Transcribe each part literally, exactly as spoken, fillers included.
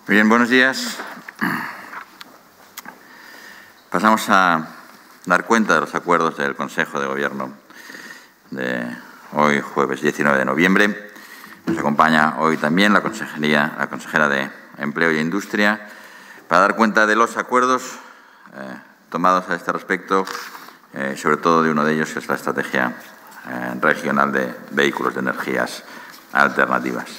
Muy bien, buenos días. Pasamos a dar cuenta de los acuerdos del Consejo de Gobierno de hoy, jueves diecinueve de noviembre. Nos acompaña hoy también la consejería, la consejera de Empleo y Industria para dar cuenta de los acuerdos eh, tomados a este respecto, eh, sobre todo de uno de ellos, que es la estrategia eh, regional de vehículos de energías alternativas.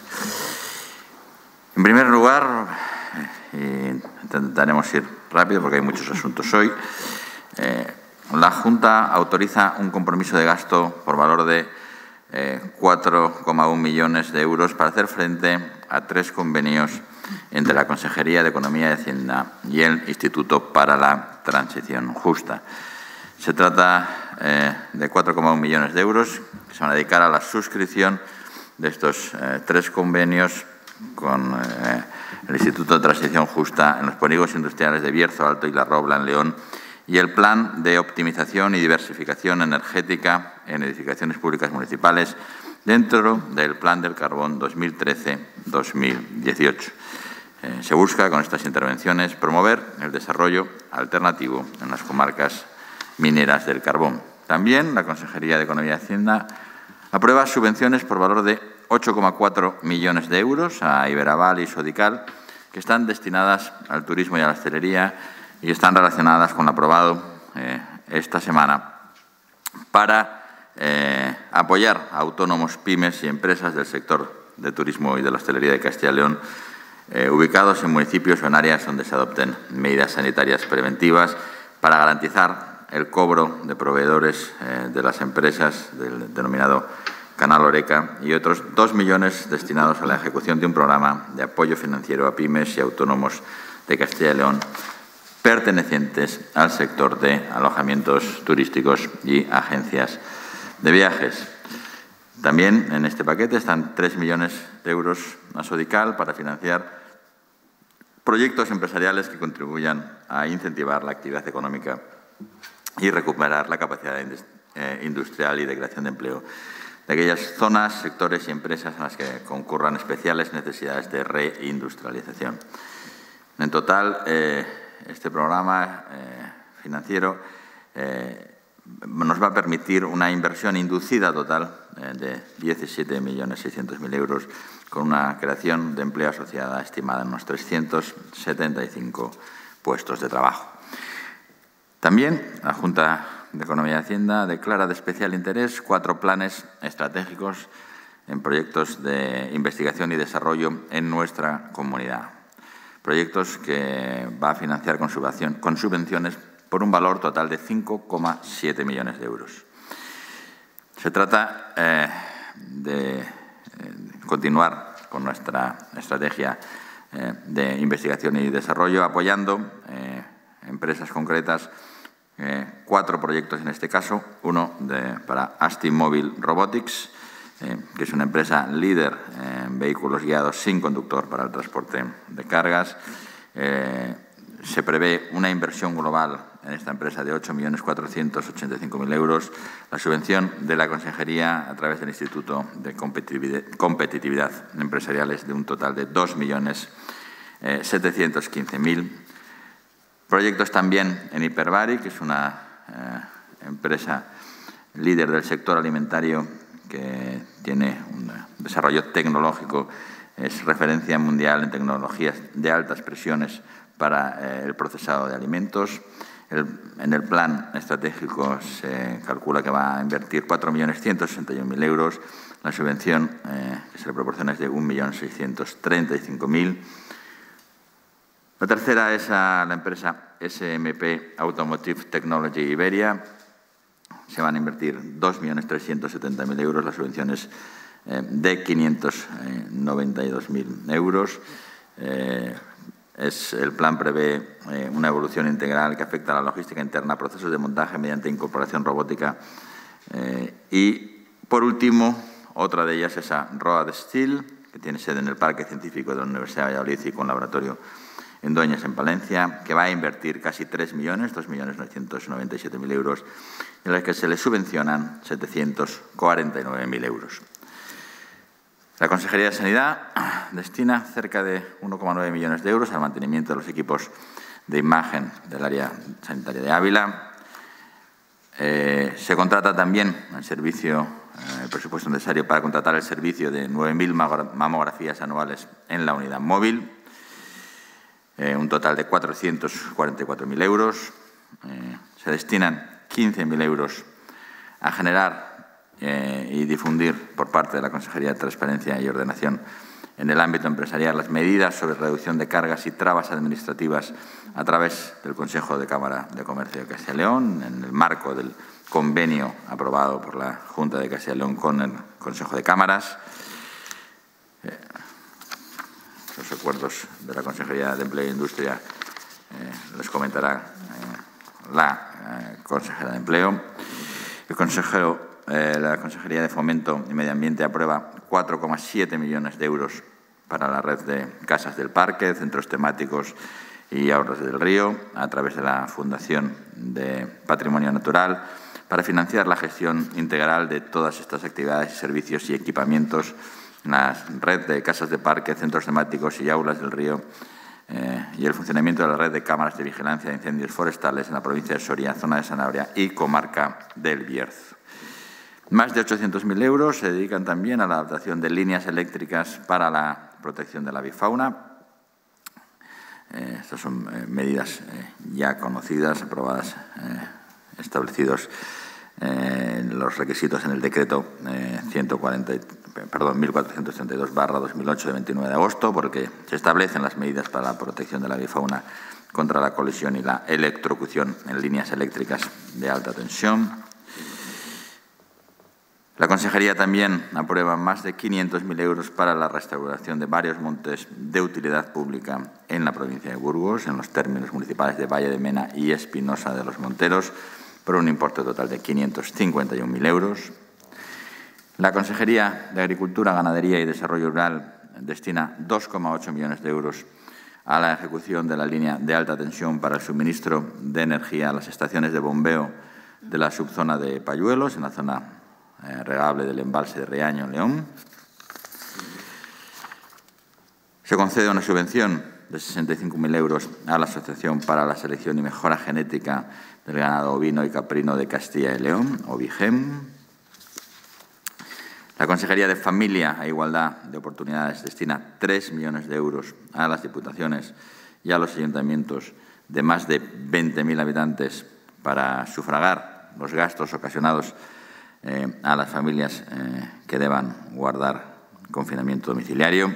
En primer lugar, eh, intentaremos ir rápido porque hay muchos asuntos hoy. Eh, la Junta autoriza un compromiso de gasto por valor de eh, cuatro coma uno millones de euros para hacer frente a tres convenios entre la Consejería de Economía y Hacienda y el Instituto para la Transición Justa. Se trata eh, de cuatro coma uno millones de euros que se van a dedicar a la suscripción de estos eh, tres convenios con eh, el Instituto de Transición Justa en los polígonos industriales de Bierzo Alto y La Robla, en León, y el Plan de Optimización y Diversificación Energética en Edificaciones Públicas Municipales dentro del Plan del Carbón dos mil trece dos mil dieciocho. Eh, se busca, con estas intervenciones, promover el desarrollo alternativo en las comarcas mineras del carbón. También la Consejería de Economía y Hacienda aprueba subvenciones por valor de ocho coma cuatro millones de euros a Iberaval y Sodical, que están destinadas al turismo y a la hostelería y están relacionadas con lo aprobado eh, esta semana para eh, apoyar a autónomos, pymes y empresas del sector de turismo y de la hostelería de Castilla y León, eh, ubicados en municipios o en áreas donde se adopten medidas sanitarias preventivas para garantizar el cobro de proveedores eh, de las empresas del denominado Canal Horeca y otros dos millones destinados a la ejecución de un programa de apoyo financiero a pymes y autónomos de Castilla y León pertenecientes al sector de alojamientos turísticos y agencias de viajes. También en este paquete están tres millones de euros a Sodical para financiar proyectos empresariales que contribuyan a incentivar la actividad económica y recuperar la capacidad industrial y de creación de empleo de aquellas zonas, sectores y empresas en las que concurran especiales necesidades de reindustrialización. En total, eh, este programa eh, financiero eh, nos va a permitir una inversión inducida total eh, de diecisiete millones seiscientos mil euros, con una creación de empleo asociada estimada en unos trescientos setenta y cinco puestos de trabajo. También la Junta de Economía y Hacienda declara de especial interés cuatro planes estratégicos en proyectos de investigación y desarrollo en nuestra comunidad. Proyectos que va a financiar con, con subvenciones por un valor total de cinco coma siete millones de euros. Se trata eh, de eh, continuar con nuestra estrategia eh, de investigación y desarrollo, apoyando eh, empresas concretas. Eh, cuatro proyectos en este caso, uno de, para Asti Mobile Robotics, eh, que es una empresa líder en vehículos guiados sin conductor para el transporte de cargas. Eh, se prevé una inversión global en esta empresa de ocho millones cuatrocientos ochenta y cinco mil euros, la subvención de la Consejería a través del Instituto de Competitividad, Competitividad Empresarial es de un total de dos millones setecientos quince mil. Proyectos también en Hipervari, que es una eh, empresa líder del sector alimentario que tiene un desarrollo tecnológico, es referencia mundial en tecnologías de altas presiones para eh, el procesado de alimentos. El, en el plan estratégico se calcula que va a invertir cuatro millones ciento sesenta y uno mil euros. La subvención eh, que se le proporciona es de un millón seiscientos treinta y cinco mil. La tercera es a la empresa S M P Automotive Technology Iberia. Se van a invertir dos millones trescientos setenta mil euros. La subvención es eh, de quinientos noventa y dos mil euros. Eh, es, el plan prevé eh, una evolución integral que afecta a la logística interna, procesos de montaje mediante incorporación robótica. Eh, y, por último, otra de ellas es a Road Steel, que tiene sede en el Parque Científico de la Universidad de Valladolid y con laboratorio en Dueñas, en Palencia, que va a invertir casi tres millones, dos millones novecientos noventa y siete mil euros, en las que se le subvencionan setecientos cuarenta y nueve mil euros. La Consejería de Sanidad destina cerca de uno coma nueve millones de euros al mantenimiento de los equipos de imagen del área sanitaria de Ávila. Eh, se contrata también el servicio, eh, el presupuesto necesario para contratar el servicio de nueve mil mamografías anuales en la unidad móvil, eh, un total de cuatrocientos cuarenta y cuatro mil euros. Eh, se destinan quince mil euros a generar eh, y difundir por parte de la Consejería de Transparencia y Ordenación en el ámbito empresarial las medidas sobre reducción de cargas y trabas administrativas a través del Consejo de Cámara de Comercio de Castilla y León, en el marco del convenio aprobado por la Junta de Castilla y León con el Consejo de Cámaras. Eh, los acuerdos de la Consejería de Empleo e Industria eh, los comentará eh, la eh, consejera de Empleo. El Consejo Eh, la Consejería de Fomento y Medio Ambiente aprueba cuatro coma siete millones de euros para la red de casas del parque, centros temáticos y ahorros del río, a través de la Fundación de Patrimonio Natural, para financiar la gestión integral de todas estas actividades, servicios y equipamientos en la red de casas de parque, centros temáticos y aulas del río, eh, y el funcionamiento de la red de cámaras de vigilancia de incendios forestales en la provincia de Soria, zona de Sanabria y comarca del Bierzo. Más de ochocientos mil euros se dedican también a la adaptación de líneas eléctricas para la protección de la avifauna. Eh, estas son eh, medidas eh, ya conocidas, aprobadas, eh, establecidos eh, los requisitos en el decreto eh, ciento cuarenta, perdón, mil cuatrocientos treinta y dos barra dos mil ocho de veintinueve de agosto, porque se establecen las medidas para la protección de la avifauna contra la colisión y la electrocución en líneas eléctricas de alta tensión. La Consejería también aprueba más de quinientos mil euros para la restauración de varios montes de utilidad pública en la provincia de Burgos, en los términos municipales de Valle de Mena y Espinosa de los Monteros, por un importe total de quinientos cincuenta y un mil euros. La Consejería de Agricultura, Ganadería y Desarrollo Rural destina dos coma ocho millones de euros a la ejecución de la línea de alta tensión para el suministro de energía a las estaciones de bombeo de la subzona de Payuelos, en la zona Eh, regable del embalse de Riaño, León. Se concede una subvención de sesenta y cinco mil euros a la Asociación para la Selección y Mejora Genética del Ganado Ovino y Caprino de Castilla y León, OVIGEM. La Consejería de Familia e Igualdad de Oportunidades destina tres millones de euros a las diputaciones y a los ayuntamientos de más de veinte mil habitantes para sufragar los gastos ocasionados Eh, a las familias eh, que deban guardar confinamiento domiciliario.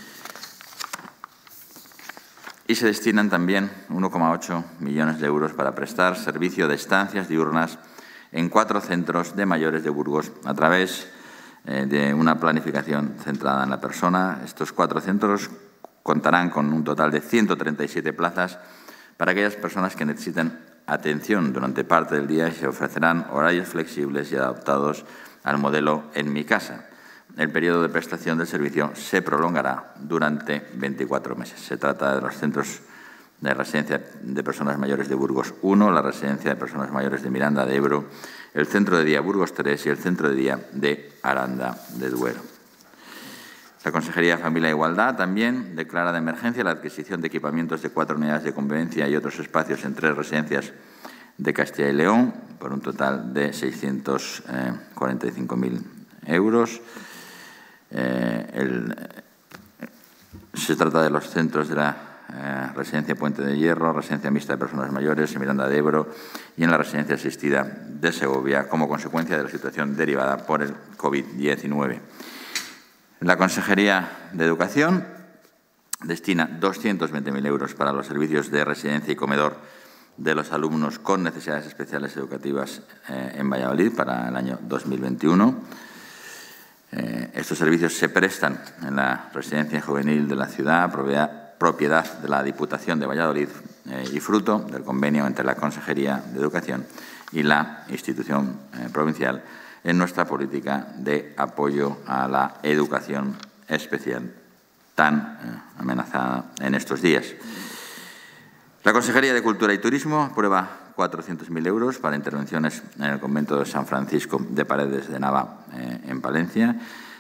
Y se destinan también uno coma ocho millones de euros para prestar servicio de estancias diurnas en cuatro centros de mayores de Burgos a través eh, de una planificación centrada en la persona. Estos cuatro centros contarán con un total de ciento treinta y siete plazas para aquellas personas que necesiten atención durante parte del día y se ofrecerán horarios flexibles y adaptados al modelo En mi casa. El periodo de prestación del servicio se prolongará durante veinticuatro meses. Se trata de los centros de residencia de personas mayores de Burgos uno, la residencia de personas mayores de Miranda de Ebro, el centro de día Burgos tres y el centro de día de Aranda de Duero. La Consejería de Familia e Igualdad también declara de emergencia la adquisición de equipamientos de cuatro unidades de convivencia y otros espacios en tres residencias de Castilla y León, por un total de seiscientos cuarenta y cinco mil euros. Eh, el, se trata de los centros de la eh, Residencia Puente de Hierro, Residencia Mixta de Personas Mayores en Miranda de Ebro y en la Residencia Asistida de Segovia, como consecuencia de la situación derivada por el COVID diecinueve. La Consejería de Educación destina doscientos veinte mil euros para los servicios de residencia y comedor de los alumnos con necesidades especiales educativas eh, en Valladolid para el año dos mil veintiuno. Eh, estos servicios se prestan en la Residencia Juvenil de la ciudad, propiedad, propiedad de la Diputación de Valladolid eh, y fruto del convenio entre la Consejería de Educación y la institución eh, provincial en nuestra política de apoyo a la educación especial, tan eh, amenazada en estos días. La Consejería de Cultura y Turismo aprueba cuatrocientos mil euros para intervenciones en el convento de San Francisco de Paredes de Nava, eh, en Palencia,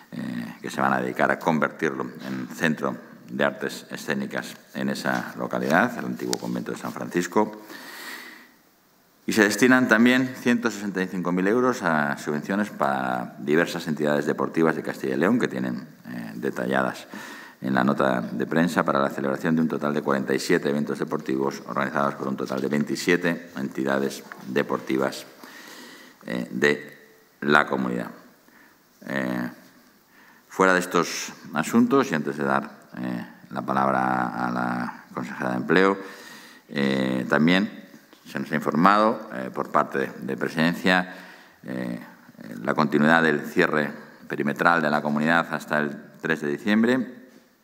eh, que se van a dedicar a convertirlo en centro de artes escénicas en esa localidad, el antiguo convento de San Francisco. Y se destinan también ciento sesenta y cinco mil euros a subvenciones para diversas entidades deportivas de Castilla y León, que tienen eh, detalladas en la nota de prensa, para la celebración de un total de cuarenta y siete eventos deportivos organizados por un total de veintisiete entidades deportivas eh, de la comunidad. Eh, fuera de estos asuntos, y antes de dar eh, la palabra a la consejera de Empleo, eh, también se nos ha informado eh, por parte de, de Presidencia eh, la continuidad del cierre perimetral de la comunidad hasta el tres de diciembre.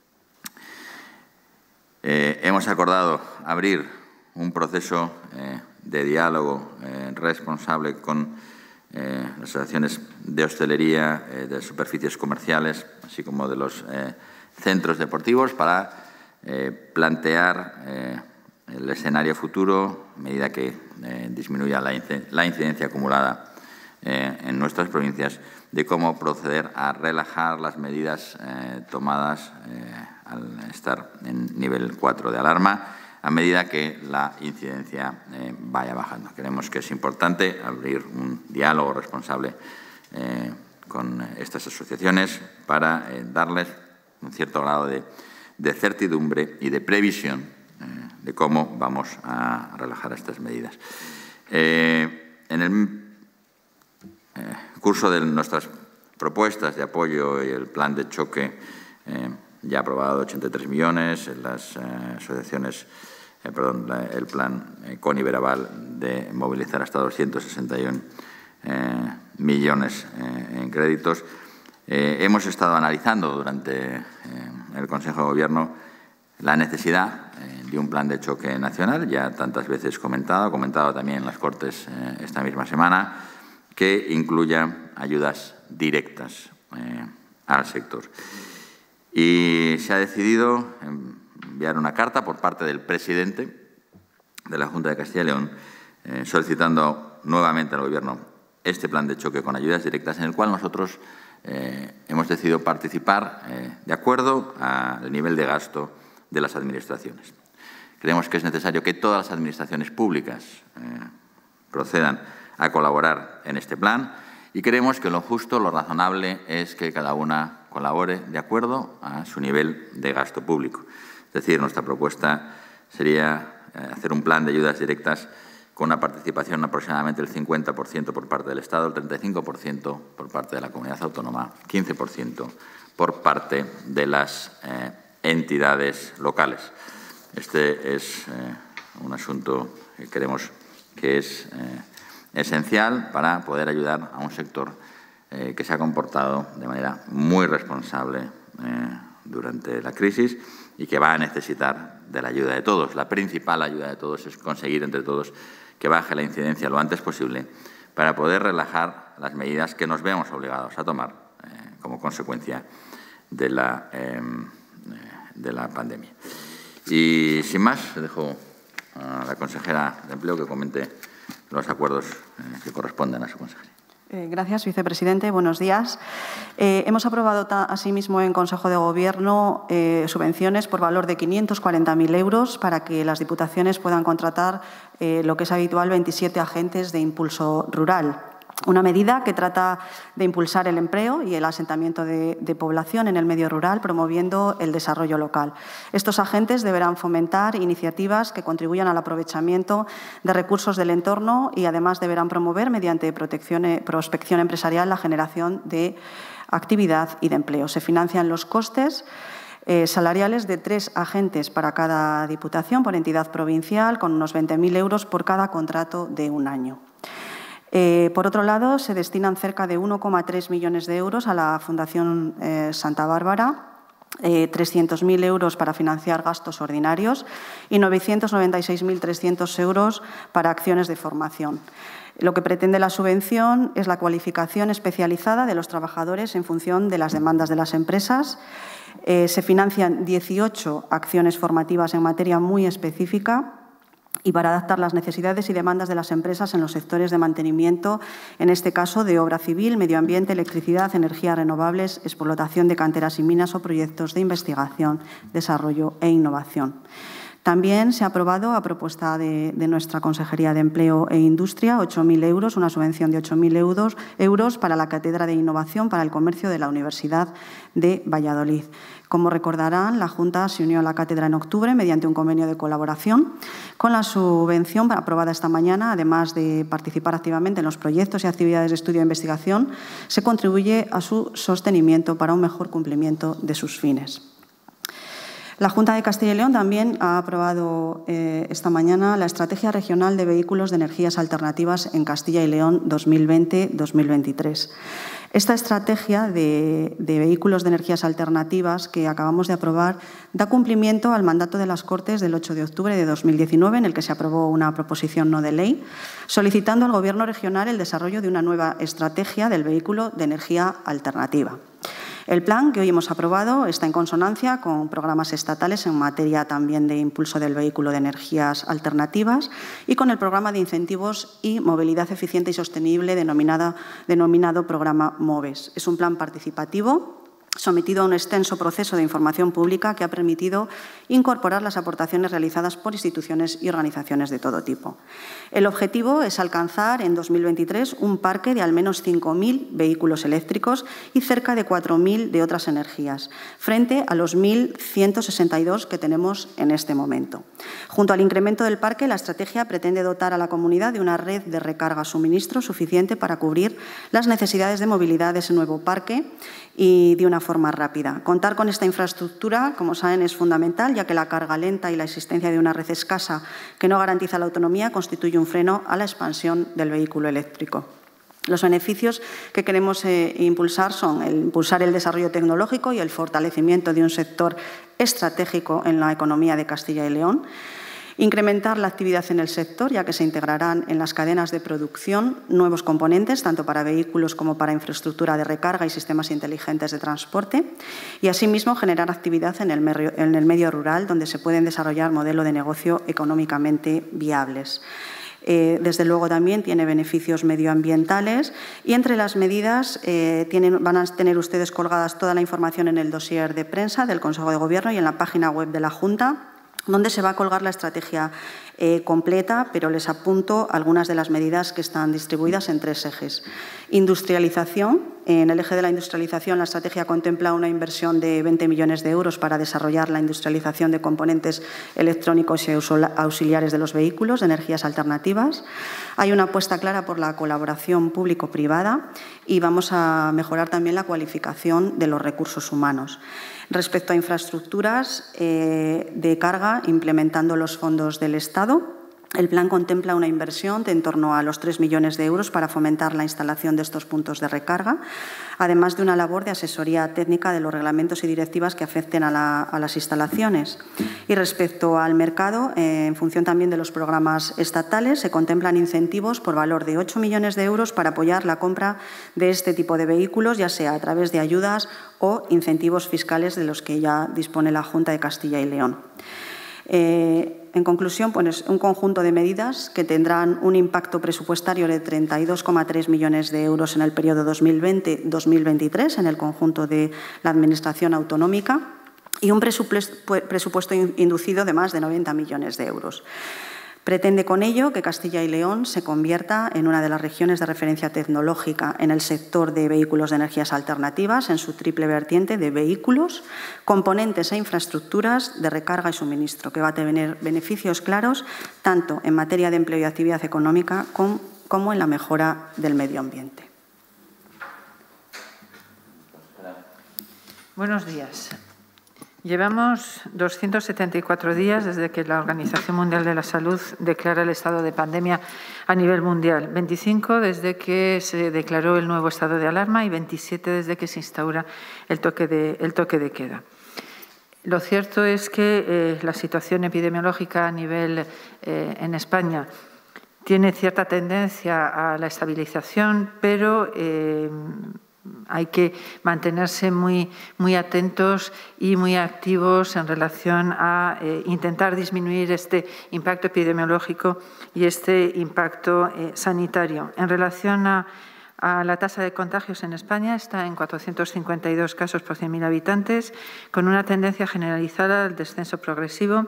Eh, hemos acordado abrir un proceso eh, de diálogo eh, responsable con eh, las asociaciones de hostelería, eh, de superficies comerciales, así como de los eh, centros deportivos, para eh, plantear eh, el escenario futuro a medida que eh, disminuya la, la incidencia acumulada eh, en nuestras provincias, de cómo proceder a relajar las medidas eh, tomadas eh, al estar en nivel cuatro de alarma, a medida que la incidencia eh, vaya bajando. Creemos que es importante abrir un diálogo responsable eh, con estas asociaciones para eh, darles un cierto grado de, de certidumbre y de previsión eh, de cómo vamos a relajar estas medidas. Eh, en el eh, curso de nuestras propuestas de apoyo y el plan de choque, eh, ya aprobado ochenta y tres millones, en las eh, asociaciones, eh, perdón, la, el plan eh, Coni-Veraval de movilizar hasta doscientos sesenta y uno eh, millones eh, en créditos. Eh, hemos estado analizando durante eh, el Consejo de Gobierno la necesidad eh, de un plan de choque nacional, ya tantas veces comentado, comentado también en las Cortes eh, esta misma semana, que incluya ayudas directas eh, al sector. Y se ha decidido enviar una carta por parte del presidente de la Junta de Castilla y León eh, solicitando nuevamente al Gobierno este plan de choque con ayudas directas, en el cual nosotros eh, hemos decidido participar eh, de acuerdo al nivel de gasto de las administraciones. Creemos que es necesario que todas las administraciones públicas eh, procedan a colaborar en este plan, y creemos que lo justo, lo razonable, es que cada una colabore de acuerdo a su nivel de gasto público. Es decir, nuestra propuesta sería hacer un plan de ayudas directas con una participación aproximadamente del cincuenta por ciento por parte del Estado, el treinta y cinco por ciento por parte de la comunidad autónoma, quince por ciento por parte de las eh, entidades locales. Este es eh, un asunto que creemos que es eh, esencial para poder ayudar a un sector eh, que se ha comportado de manera muy responsable eh, durante la crisis y que va a necesitar de la ayuda de todos. La principal ayuda de todos es conseguir entre todos que baje la incidencia lo antes posible para poder relajar las medidas que nos vemos obligados a tomar eh, como consecuencia de la, eh, de la pandemia. Y sin más, dejo a la consejera de Empleo que comente los acuerdos eh, que corresponden a su consejería. Eh, gracias, vicepresidente. Buenos días. Eh, hemos aprobado asimismo en Consejo de Gobierno eh, subvenciones por valor de quinientos cuarenta mil euros para que las diputaciones puedan contratar eh, lo que es habitual, veintisiete agentes de impulso rural. Una medida que trata de impulsar el empleo y el asentamiento de, de población en el medio rural, promoviendo el desarrollo local. Estos agentes deberán fomentar iniciativas que contribuyan al aprovechamiento de recursos del entorno y, además, deberán promover, mediante protección, prospección empresarial, la generación de actividad y de empleo. Se financian los costes eh, salariales de tres agentes para cada diputación por entidad provincial, con unos veinte mil euros por cada contrato de un año. Eh, por otro lado, se destinan cerca de uno coma tres millones de euros a la Fundación eh, Santa Bárbara, eh, trescientos mil euros para financiar gastos ordinarios y novecientos noventa y seis mil trescientos euros para acciones de formación. Lo que pretende la subvención es la cualificación especializada de los trabajadores en función de las demandas de las empresas. Eh, se financian dieciocho acciones formativas en materia muy específica y para adaptar las necesidades y demandas de las empresas en los sectores de mantenimiento, en este caso de obra civil, medio ambiente, electricidad, energías renovables, explotación de canteras y minas o proyectos de investigación, desarrollo e innovación. También se ha aprobado, a propuesta de, de nuestra Consejería de Empleo e Industria, ocho mil euros, una subvención de ocho mil euros, euros para la Cátedra de Innovación para el Comercio de la Universidad de Valladolid. Como recordarán, la Junta se unió a la cátedra en octubre mediante un convenio de colaboración. Con la subvención aprobada esta mañana, además de participar activamente en los proyectos y actividades de estudio e investigación, se contribuye a su sostenimiento para un mejor cumplimiento de sus fines. La Junta de Castilla y León también ha aprobado eh, esta mañana la Estrategia Regional de Vehículos de Energías Alternativas en Castilla y León dos mil veinte dos mil veintitrés. Esta estrategia de, de vehículos de energías alternativas que acabamos de aprobar da cumplimiento al mandato de las Cortes del ocho de octubre de dos mil diecinueve, en el que se aprobó una proposición no de ley, solicitando al Gobierno regional el desarrollo de una nueva estrategia del vehículo de energía alternativa. El plan que hoy hemos aprobado está en consonancia con programas estatales en materia también de impulso del vehículo de energías alternativas y con el programa de incentivos y movilidad eficiente y sostenible denominada, denominado Programa MOVES. Es un plan participativo sometido a un extenso proceso de información pública que ha permitido incorporar las aportaciones realizadas por instituciones y organizaciones de todo tipo. El objetivo es alcanzar en dos mil veintitrés un parque de al menos cinco mil vehículos eléctricos y cerca de cuatro mil de otras energías, frente a los mil ciento sesenta y dos que tenemos en este momento. Junto al incremento del parque, la estrategia pretende dotar a la comunidad de una red de recarga-suministro suficiente para cubrir las necesidades de movilidad de ese nuevo parque y de una forma rápida. Contar con esta infraestructura, como saben, es fundamental, ya que la carga lenta y la existencia de una red escasa que no garantiza la autonomía constituye un freno a la expansión del vehículo eléctrico. Los beneficios que queremos eh, impulsar son el impulsar el desarrollo tecnológico y el fortalecimiento de un sector estratégico en la economía de Castilla y León, incrementar la actividad en el sector, ya que se integrarán en las cadenas de producción nuevos componentes, tanto para vehículos como para infraestructura de recarga y sistemas inteligentes de transporte, y asimismo generar actividad en el medio, en el medio rural, donde se pueden desarrollar modelos de negocio económicamente viables. Eh, desde luego también tiene beneficios medioambientales y entre las medidas eh, tienen, van a tener ustedes colgadas toda la información en el dossier de prensa del Consejo de Gobierno y en la página web de la Junta, donde se va a colgar la estrategia eh, completa, pero les apunto algunas de las medidas que están distribuidas en tres ejes. Industrialización. En el eje de la industrialización, la estrategia contempla una inversión de veinte millones de euros para desarrollar la industrialización de componentes electrónicos y auxiliares de los vehículos de energías alternativas. Hay una apuesta clara por la colaboración público-privada y vamos a mejorar también la cualificación de los recursos humanos. Respecto a infraestructuras eh, de carga, implementando los fondos del Estado, el plan contempla una inversión de en torno a los tres millones de euros para fomentar la instalación de estos puntos de recarga, además de una labor de asesoría técnica de los reglamentos y directivas que afecten a, la, a las instalaciones. Y respecto al mercado, eh, en función también de los programas estatales, se contemplan incentivos por valor de ocho millones de euros para apoyar la compra de este tipo de vehículos, ya sea a través de ayudas o incentivos fiscales de los que ya dispone la Junta de Castilla y León. Eh, En conclusión, pues, un conjunto de medidas que tendrán un impacto presupuestario de treinta y dos coma tres millones de euros en el periodo dos mil veinte dos mil veintitrés en el conjunto de la Administración autonómica y un presupuesto inducido de más de noventa millones de euros. Pretende con ello que Castilla y León se convierta en una de las regiones de referencia tecnológica en el sector de vehículos de energías alternativas, en su triple vertiente de vehículos, componentes e infraestructuras de recarga y suministro, que va a tener beneficios claros tanto en materia de empleo y actividad económica como en la mejora del medio ambiente. Buenos días. Llevamos doscientos setenta y cuatro días desde que la Organización Mundial de la Salud declara el estado de pandemia a nivel mundial, veinticinco desde que se declaró el nuevo estado de alarma y veintisiete desde que se instaura el toque de, el toque de queda. Lo cierto es que eh, la situación epidemiológica a nivel eh, en España tiene cierta tendencia a la estabilización, pero eh, hay que mantenerse muy, muy atentos y muy activos en relación a eh, intentar disminuir este impacto epidemiológico y este impacto eh, sanitario. En relación a, a la tasa de contagios en España, está en cuatrocientos cincuenta y dos casos por cien mil habitantes, con una tendencia generalizada al descenso progresivo.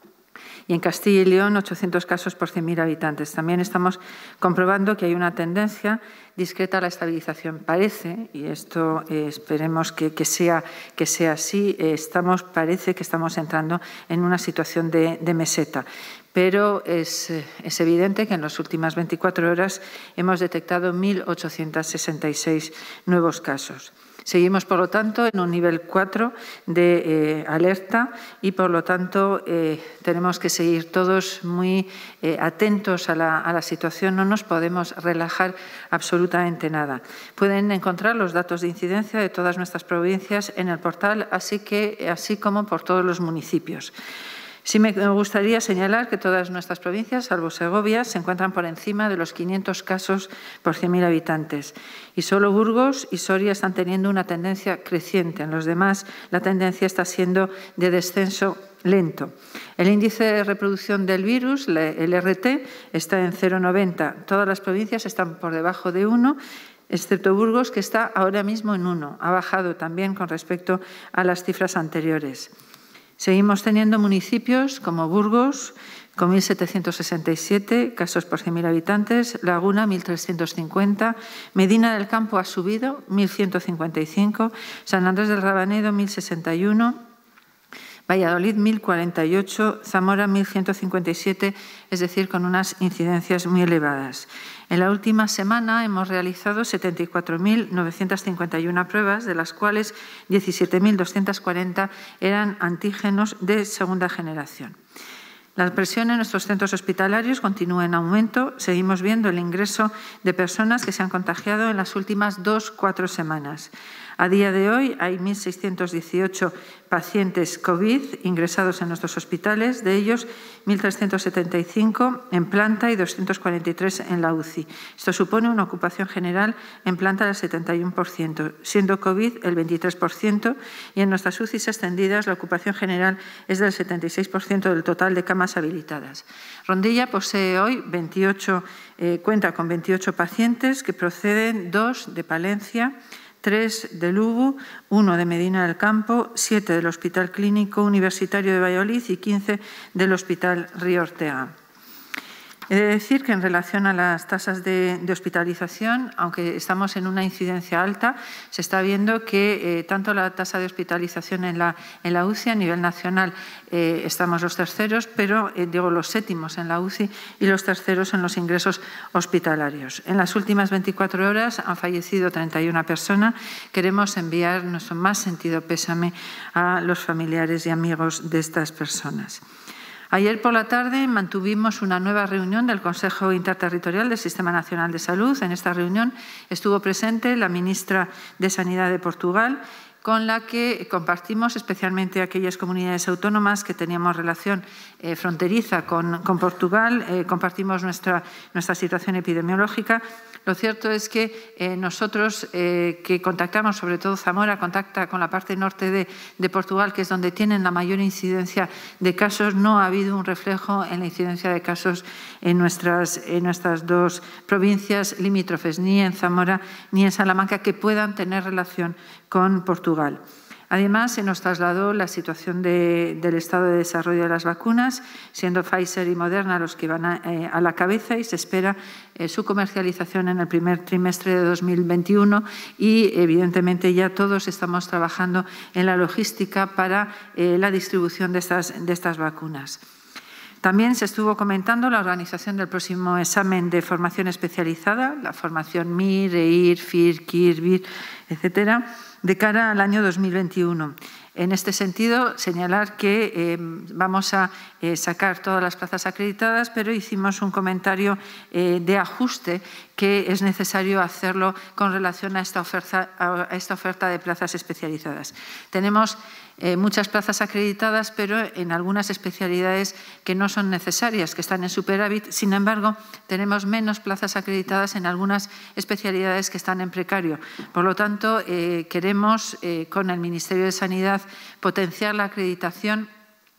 Y en Castilla y León, ochocientos casos por cien mil habitantes. También estamos comprobando que hay una tendencia discreta a la estabilización. Parece, y esto eh, esperemos que, que, sea, que sea así, eh, estamos, parece que estamos entrando en una situación de, de meseta. Pero es, es evidente que en las últimas veinticuatro horas hemos detectado mil ochocientos sesenta y seis nuevos casos. Seguimos, por lo tanto, en un nivel cuatro de eh, alerta y, por lo tanto, eh, tenemos que seguir todos muy eh, atentos a la, a la situación. No nos podemos relajar absolutamente nada. Pueden encontrar los datos de incidencia de todas nuestras provincias en el portal, así, que, así como por todos los municipios. Sí me gustaría señalar que todas nuestras provincias, salvo Segovia, se encuentran por encima de los quinientos casos por cien mil habitantes. Y solo Burgos y Soria están teniendo una tendencia creciente. En los demás, la tendencia está siendo de descenso lento. El índice de reproducción del virus, el R T, está en cero coma noventa. Todas las provincias están por debajo de uno, excepto Burgos, que está ahora mismo en uno. Ha bajado también con respecto a las cifras anteriores. Seguimos teniendo municipios como Burgos, con mil setecientos sesenta y siete casos por cien mil habitantes, Laguna, mil trescientos cincuenta, Medina del Campo ha subido, mil ciento cincuenta y cinco, San Andrés del Rabanedo, mil sesenta y uno, Valladolid, mil cuarenta y ocho, Zamora, mil ciento cincuenta y siete, es decir, con unas incidencias muy elevadas. En la última semana hemos realizado setenta y cuatro mil novecientas cincuenta y una pruebas, de las cuales diecisiete mil doscientos cuarenta eran antígenos de segunda generación. La presión en nuestros centros hospitalarios continúa en aumento. Seguimos viendo el ingreso de personas que se han contagiado en las últimas dos, cuatro semanas. A día de hoy hay mil seiscientos dieciocho pacientes COVID ingresados en nuestros hospitales, de ellos mil trescientos setenta y cinco en planta y doscientos cuarenta y tres en la U C I. Esto supone una ocupación general en planta del setenta y uno por ciento, siendo COVID el veintitrés por ciento, y en nuestras U C Is extendidas la ocupación general es del setenta y seis por ciento del total de camas habilitadas. Rondilla posee hoy veintiocho, eh, cuenta con veintiocho pacientes que proceden, dos de Palencia, tres de Lugo, uno de Medina del Campo, siete del Hospital Clínico Universitario de Valladolid y quince del Hospital Río Ortega. He de decir que en relación a las tasas de, de hospitalización, aunque estamos en una incidencia alta, se está viendo que eh, tanto la tasa de hospitalización en la, en la U C I a nivel nacional eh, estamos los terceros, pero eh, digo los séptimos en la U C I y los terceros en los ingresos hospitalarios. En las últimas veinticuatro horas han fallecido treinta y una personas. Queremos enviar nuestro más sentido pésame a los familiares y amigos de estas personas. Ayer por la tarde mantuvimos una nueva reunión del Consejo Interterritorial del Sistema Nacional de Salud. En esta reunión estuvo presente la ministra de Sanidad de Portugal, con la que compartimos especialmente aquellas comunidades autónomas que teníamos relación eh, fronteriza con, con Portugal, eh, compartimos nuestra, nuestra situación epidemiológica. Lo cierto es que eh, nosotros eh, que contactamos, sobre todo Zamora, contacta con la parte norte de, de Portugal, que es donde tienen la mayor incidencia de casos, no ha habido un reflejo en la incidencia de casos en nuestras, en nuestras dos provincias limítrofes, ni en Zamora ni en Salamanca, que puedan tener relación con Portugal. Además, se nos trasladó la situación de, del estado de desarrollo de las vacunas, siendo Pfizer y Moderna los que van a, eh, a la cabeza, y se espera eh, su comercialización en el primer trimestre de dos mil veintiuno y, evidentemente, ya todos estamos trabajando en la logística para eh, la distribución de estas, de estas vacunas. También se estuvo comentando la organización del próximo examen de formación especializada, la formación M I R, E I R, F I R, K I R, B I R, etcétera, de cara al año dos mil veintiuno. En este sentido, señalar que eh, vamos a eh, sacar todas las plazas acreditadas, pero hicimos un comentario eh, de ajuste que es necesario hacerlo con relación a esta oferta, a esta oferta de plazas especializadas. Tenemos eh, muchas plazas acreditadas, pero en algunas especialidades que no son necesarias, que están en superávit. Sin embargo, tenemos menos plazas acreditadas en algunas especialidades que están en precario. Por lo tanto, eh, queremos, eh, con el Ministerio de Sanidad, potenciar la acreditación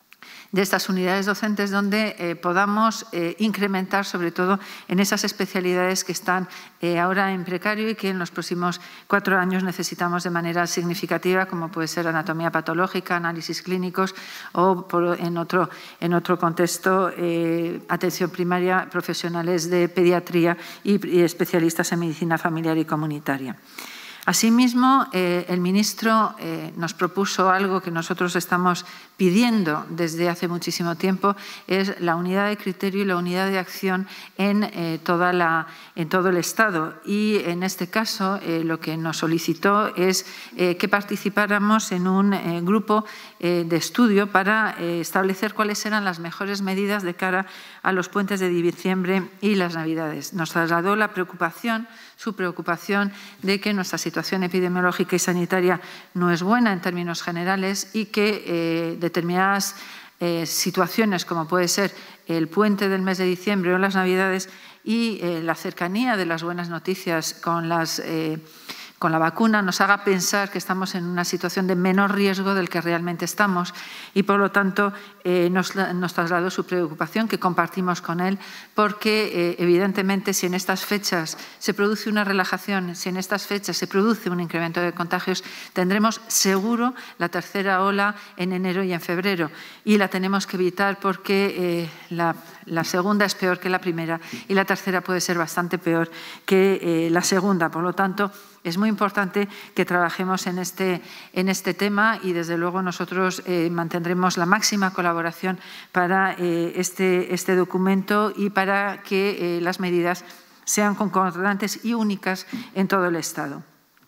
de estas unidades docentes donde eh, podamos eh, incrementar, sobre todo en esas especialidades que están eh, ahora en precario y que en los próximos cuatro años necesitamos de manera significativa, como puede ser anatomía patológica, análisis clínicos o por, en, otro, en otro contexto, eh, atención primaria, profesionales de pediatría y, y especialistas en medicina familiar y comunitaria. Asimismo, eh, el ministro eh, nos propuso algo que nosotros estamos pidiendo desde hace muchísimo tiempo, es la unidad de criterio y la unidad de acción en, eh, toda la, en todo el Estado. Y en este caso, eh, lo que nos solicitó es eh, que participáramos en un eh, grupo eh, de estudio para eh, establecer cuáles eran las mejores medidas de cara a los puentes de diciembre y las Navidades. Nos trasladó la preocupación, su preocupación de que nuestra situación epidemiológica y sanitaria no es buena en términos generales y que eh, determinadas eh, situaciones, como puede ser el puente del mes de diciembre o las Navidades y eh, la cercanía de las buenas noticias con las eh, con la vacuna, nos haga pensar que estamos en una situación de menor riesgo del que realmente estamos y, por lo tanto, eh, nos, nos trasladó su preocupación, que compartimos con él, porque, eh, evidentemente, si en estas fechas se produce una relajación, si en estas fechas se produce un incremento de contagios, tendremos seguro la tercera ola en enero y en febrero. Y la tenemos que evitar porque eh, la, la segunda es peor que la primera y la tercera puede ser bastante peor que eh, la segunda. Por lo tanto, es muy importante que trabajemos en este, en este tema y, desde luego, nosotros eh, mantendremos la máxima colaboración para eh, este, este documento y para que eh, las medidas sean concordantes y únicas en todo el Estado.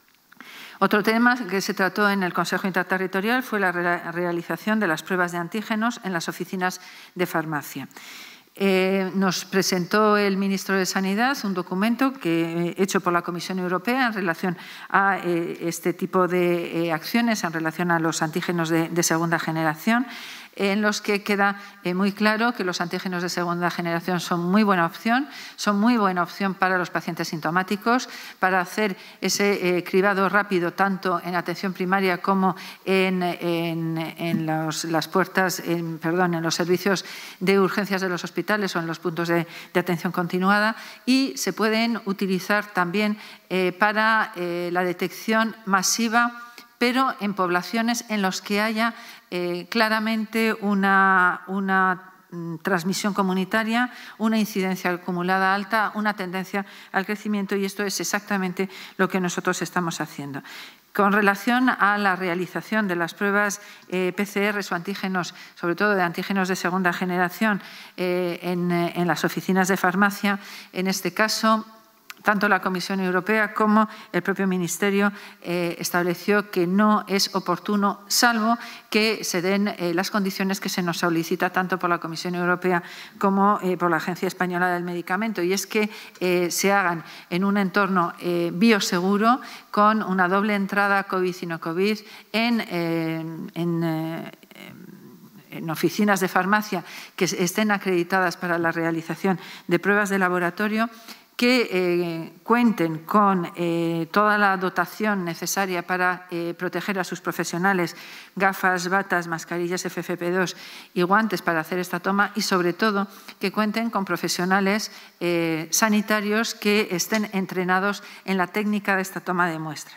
Otro tema que se trató en el Consejo Interterritorial fue la re- realización de las pruebas de antígenos en las oficinas de farmacia. Eh, nos presentó el ministro de Sanidad un documento que, eh, hecho por la Comisión Europea en relación a eh, este tipo de eh, acciones, en relación a los antígenos de, de segunda generación, en los que queda eh, muy claro que los antígenos de segunda generación son muy buena opción, son muy buena opción para los pacientes sintomáticos, para hacer ese eh, cribado rápido tanto en atención primaria como en, en, en los, las puertas, en, perdón, en los servicios de urgencias de los hospitales o en los puntos de, de atención continuada, y se pueden utilizar también eh, para eh, la detección masiva, pero en poblaciones en las que haya eh, claramente una, una mm, transmisión comunitaria, una incidencia acumulada alta, una tendencia al crecimiento, y esto es exactamente lo que nosotros estamos haciendo. Con relación a la realización de las pruebas eh, P C R o antígenos, sobre todo de antígenos de segunda generación, eh, en, en las oficinas de farmacia, en este caso, tanto la Comisión Europea como el propio Ministerio eh, estableció que no es oportuno, salvo que se den eh, las condiciones que se nos solicita tanto por la Comisión Europea como eh, por la Agencia Española del Medicamento, y es que eh, se hagan en un entorno eh, bioseguro, con una doble entrada COVID y no COVID, en, eh, en eh, en oficinas de farmacia que estén acreditadas para la realización de pruebas de laboratorio, que eh, cuenten con eh, toda la dotación necesaria para eh, proteger a sus profesionales, gafas, batas, mascarillas F F P dos y guantes para hacer esta toma, y, sobre todo, que cuenten con profesionales eh, sanitarios que estén entrenados en la técnica de esta toma de muestra.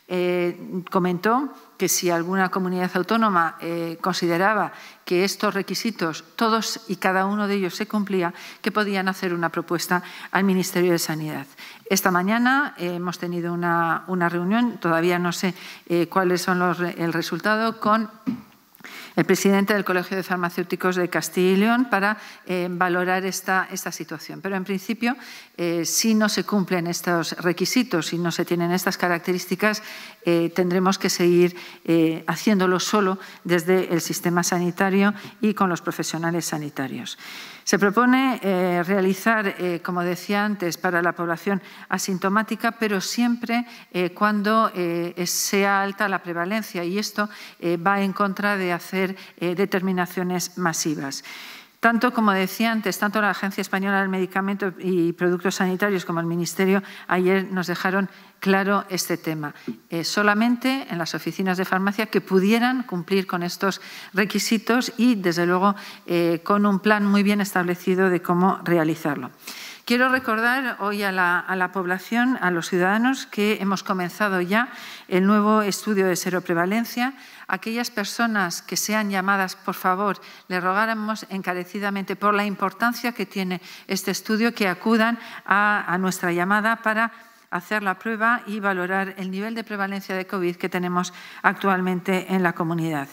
Eh, comentó que si alguna comunidad autónoma eh, consideraba que estos requisitos, todos y cada uno de ellos, se cumplía, que podían hacer una propuesta al Ministerio de Sanidad. Esta mañana eh, hemos tenido una, una reunión, todavía no sé eh, cuáles son los, el resultado, con el presidente del Colegio de Farmacéuticos de Castilla y León para eh, valorar esta, esta situación. Pero, en principio, eh, si no se cumplen estos requisitos, si no se tienen estas características, eh, tendremos que seguir eh, haciéndolo solo desde el sistema sanitario y con los profesionales sanitarios. Se propone eh, realizar, eh, como decía antes, para la población asintomática, pero siempre eh, cuando eh, sea alta la prevalencia, y esto eh, va en contra de hacer eh, determinaciones masivas. Tanto, como decía antes, tanto la Agencia Española del Medicamento y Productos Sanitarios como el Ministerio ayer nos dejaron claro este tema. Eh, solamente en las oficinas de farmacia que pudieran cumplir con estos requisitos y, desde luego, eh, con un plan muy bien establecido de cómo realizarlo. Quiero recordar hoy a la, a la población, a los ciudadanos, que hemos comenzado ya el nuevo estudio de seroprevalencia. Aquellas personas que sean llamadas, por favor, le rogáramos encarecidamente por la importancia que tiene este estudio, que acudan a, a nuestra llamada para hacer la prueba y valorar el nivel de prevalencia de COVID que tenemos actualmente en la comunidad.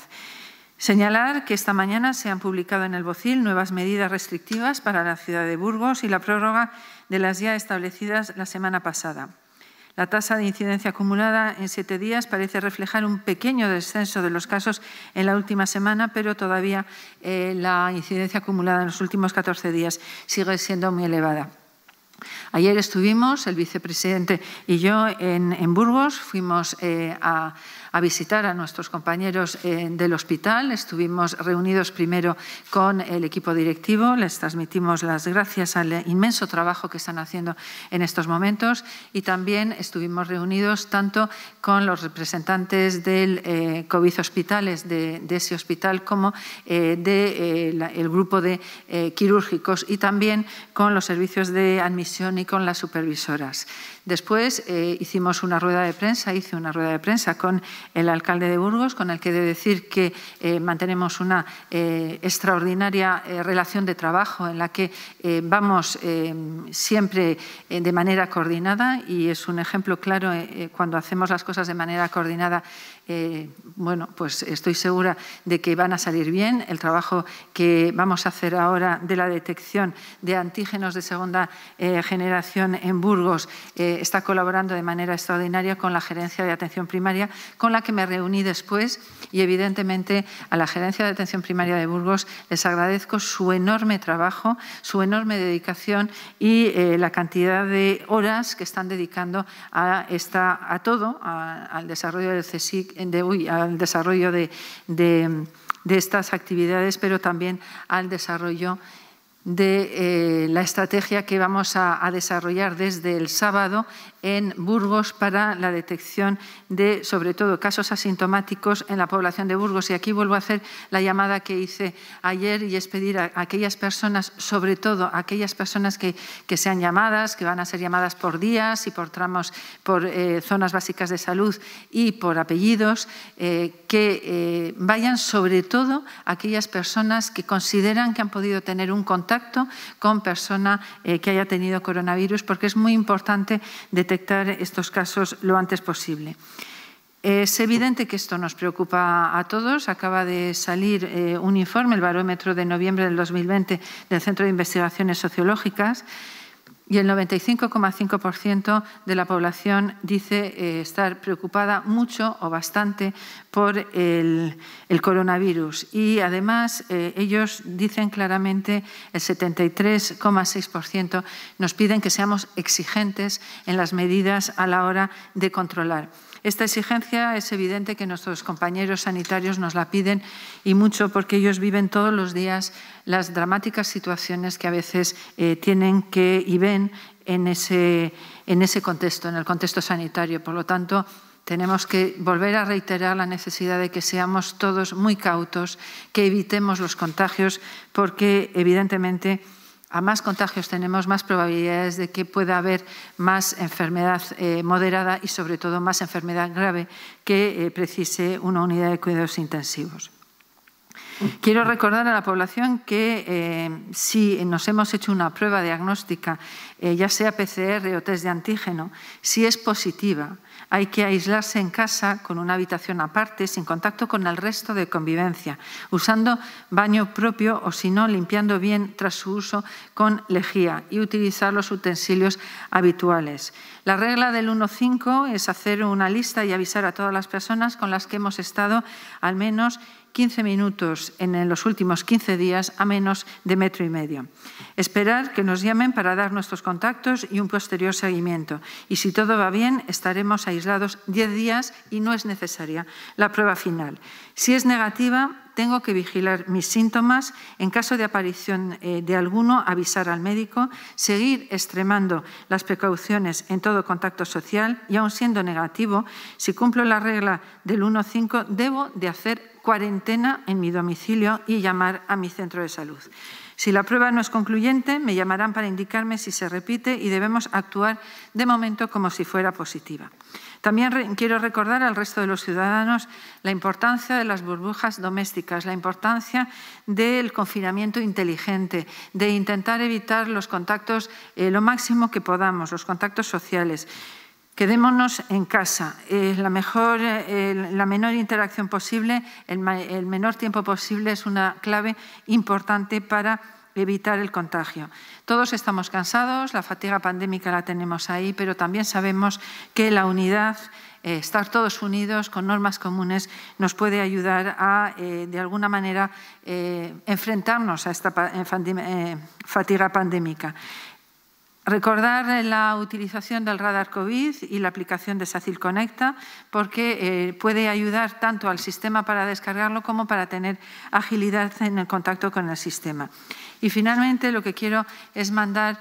Señalar que esta mañana se han publicado en el BOCIL nuevas medidas restrictivas para la ciudad de Burgos y la prórroga de las ya establecidas la semana pasada. La tasa de incidencia acumulada en siete días parece reflejar un pequeño descenso de los casos en la última semana, pero todavía eh, la incidencia acumulada en los últimos catorce días sigue siendo muy elevada. Ayer estuvimos, el vicepresidente y yo, en, en Burgos. Fuimos eh, a, a visitar a nuestros compañeros eh, del hospital. Estuvimos reunidos primero con el equipo directivo. Les transmitimos las gracias al inmenso trabajo que están haciendo en estos momentos. Y también estuvimos reunidos tanto con los representantes del eh, COVID Hospitales, de, de ese hospital, como eh, del de, eh, grupo de eh, quirúrgicos, y también con los servicios de admisión y con las supervisoras. Después eh, hicimos una rueda de prensa, hice una rueda de prensa con el alcalde de Burgos, con el que he de decir que eh, mantenemos una eh, extraordinaria eh, relación de trabajo en la que eh, vamos eh, siempre eh, de manera coordinada, y es un ejemplo claro eh, cuando hacemos las cosas de manera coordinada. Eh, bueno, pues estoy segura de que van a salir bien. El trabajo que vamos a hacer ahora de la detección de antígenos de segunda eh, generación en Burgos eh, está colaborando de manera extraordinaria con la Gerencia de Atención Primaria, con la que me reuní después, y evidentemente a la Gerencia de Atención Primaria de Burgos les agradezco su enorme trabajo, su enorme dedicación y eh, la cantidad de horas que están dedicando a, esta, a todo, a, al desarrollo del CSIC, De, uy, al desarrollo de, de, de estas actividades, pero también al desarrollo de eh, la estrategia que vamos a, a desarrollar desde el sábado en Burgos para la detección de, sobre todo, casos asintomáticos en la población de Burgos. Y aquí vuelvo a hacer la llamada que hice ayer, y es pedir a aquellas personas, sobre todo a aquellas personas que, que sean llamadas, que van a ser llamadas por días y por tramos, por eh, zonas básicas de salud y por apellidos, eh, que eh, vayan sobre todo a aquellas personas que consideran que han podido tener un contacto con persona eh, que haya tenido coronavirus, porque es muy importante detectar detectar estos casos lo antes posible. Es evidente que esto nos preocupa a todos. Acaba de salir eh, un informe, el barómetro de noviembre del dos mil veinte del Centro de Investigaciones Sociológicas, y el noventa y cinco coma cinco por ciento de la población dice eh, estar preocupada mucho o bastante por el, el coronavirus. Y además eh, ellos dicen claramente, el setenta y tres coma seis por ciento nos piden que seamos exigentes en las medidas a la hora de controlar. Esta exigencia es evidente que nuestros compañeros sanitarios nos la piden, y mucho, porque ellos viven todos los días las dramáticas situaciones que a veces eh, tienen que y ven en ese, en ese contexto, en el contexto sanitario. Por lo tanto, tenemos que volver a reiterar la necesidad de que seamos todos muy cautos, que evitemos los contagios, porque evidentemente a más contagios tenemos, más probabilidades de que pueda haber más enfermedad eh, moderada y, sobre todo, más enfermedad grave que eh, precise una unidad de cuidados intensivos. Quiero recordar a la población que eh, si nos hemos hecho una prueba diagnóstica, eh, ya sea P C R o test de antígeno, si es positiva, hay que aislarse en casa con una habitación aparte, sin contacto con el resto de convivencia, usando baño propio o, si no, limpiando bien tras su uso con lejía y utilizar los utensilios habituales. La regla del uno cinco es hacer una lista y avisar a todas las personas con las que hemos estado al menos quince minutos en los últimos quince días a menos de metro y medio. Esperar que nos llamen para dar nuestros contactos y un posterior seguimiento. Y si todo va bien, estaremos aislados diez días y no es necesaria la prueba final. Si es negativa, tengo que vigilar mis síntomas. En caso de aparición eh, de alguno, avisar al médico, seguir extremando las precauciones en todo contacto social y, aun siendo negativo, si cumplo la regla del uno cinco, debo de hacer cuarentena en mi domicilio y llamar a mi centro de salud. Si la prueba no es concluyente, me llamarán para indicarme si se repite y debemos actuar de momento como si fuera positiva. También re quiero recordar al resto de los ciudadanos la importancia de las burbujas domésticas, la importancia del confinamiento inteligente, de intentar evitar los contactos eh, lo máximo que podamos, los contactos sociales. Quedémonos en casa, eh, la, mejor, eh, la menor interacción posible, el, el menor tiempo posible es una clave importante para evitar el contagio. Todos estamos cansados, la fatiga pandémica la tenemos ahí, pero también sabemos que la unidad, eh, estar todos unidos con normas comunes, nos puede ayudar a, eh, de alguna manera, eh, enfrentarnos a esta eh, fatiga pandémica. Recordar la utilización del radar COVID y la aplicación de SACIL Conecta, porque eh, puede ayudar tanto al sistema para descargarlo como para tener agilidad en el contacto con el sistema. Y finalmente lo que quiero es mandar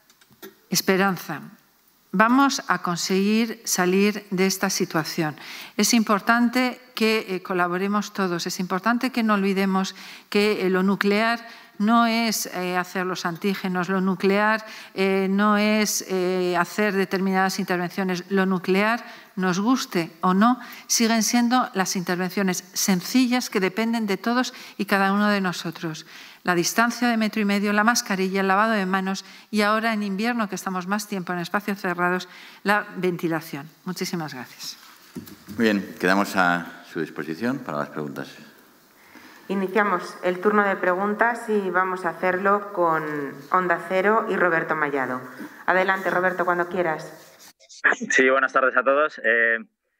esperanza. Vamos a conseguir salir de esta situación. Es importante que eh, colaboremos todos, es importante que no olvidemos que eh, lo nuclear no es eh, hacer los antígenos, lo nuclear eh, no es eh, hacer determinadas intervenciones. Lo nuclear, nos guste o no, siguen siendo las intervenciones sencillas que dependen de todos y cada uno de nosotros. La distancia de metro y medio, la mascarilla, el lavado de manos y ahora en invierno, que estamos más tiempo en espacios cerrados, la ventilación. Muchísimas gracias. Muy bien, quedamos a su disposición para las preguntas. Iniciamos el turno de preguntas y vamos a hacerlo con Onda Cero y Roberto Mallado. Adelante, Roberto, cuando quieras. Sí, buenas tardes a todos. Eh,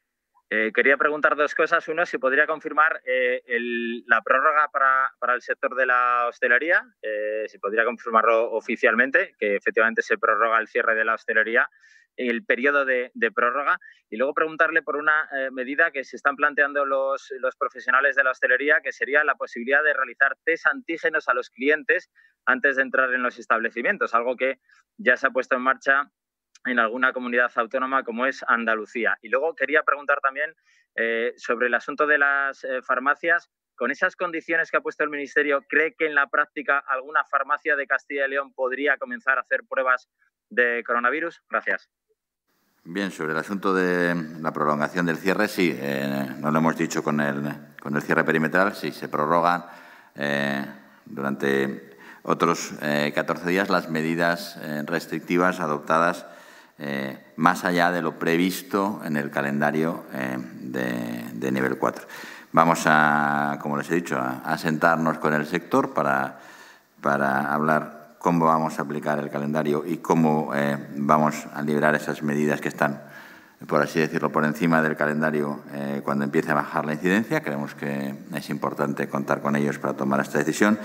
eh, quería preguntar dos cosas. Uno, si podría confirmar eh, el, la prórroga para, para el sector de la hostelería, eh, si podría confirmarlo oficialmente, que efectivamente se prorroga el cierre de la hostelería, el periodo de, de prórroga, y luego preguntarle por una eh, medida que se están planteando los, los profesionales de la hostelería, que sería la posibilidad de realizar test antígenos a los clientes antes de entrar en los establecimientos, algo que ya se ha puesto en marcha en alguna comunidad autónoma como es Andalucía. Y luego quería preguntar también eh, sobre el asunto de las eh, farmacias. Con esas condiciones que ha puesto el Ministerio, ¿cree que en la práctica alguna farmacia de Castilla y León podría comenzar a hacer pruebas de coronavirus? Gracias. Bien, sobre el asunto de la prolongación del cierre, sí, eh, nos lo hemos dicho con el, con el cierre perimetral, sí, se prorrogan eh, durante otros eh, catorce días las medidas eh, restrictivas adoptadas eh, más allá de lo previsto en el calendario eh, de, de nivel cuatro. Vamos a, como les he dicho, a, a sentarnos con el sector para, para hablar cómo vamos a aplicar el calendario y cómo eh, vamos a liberar esas medidas que están, por así decirlo, por encima del calendario eh, cuando empiece a bajar la incidencia. Creemos que es importante contar con ellos para tomar esta decisión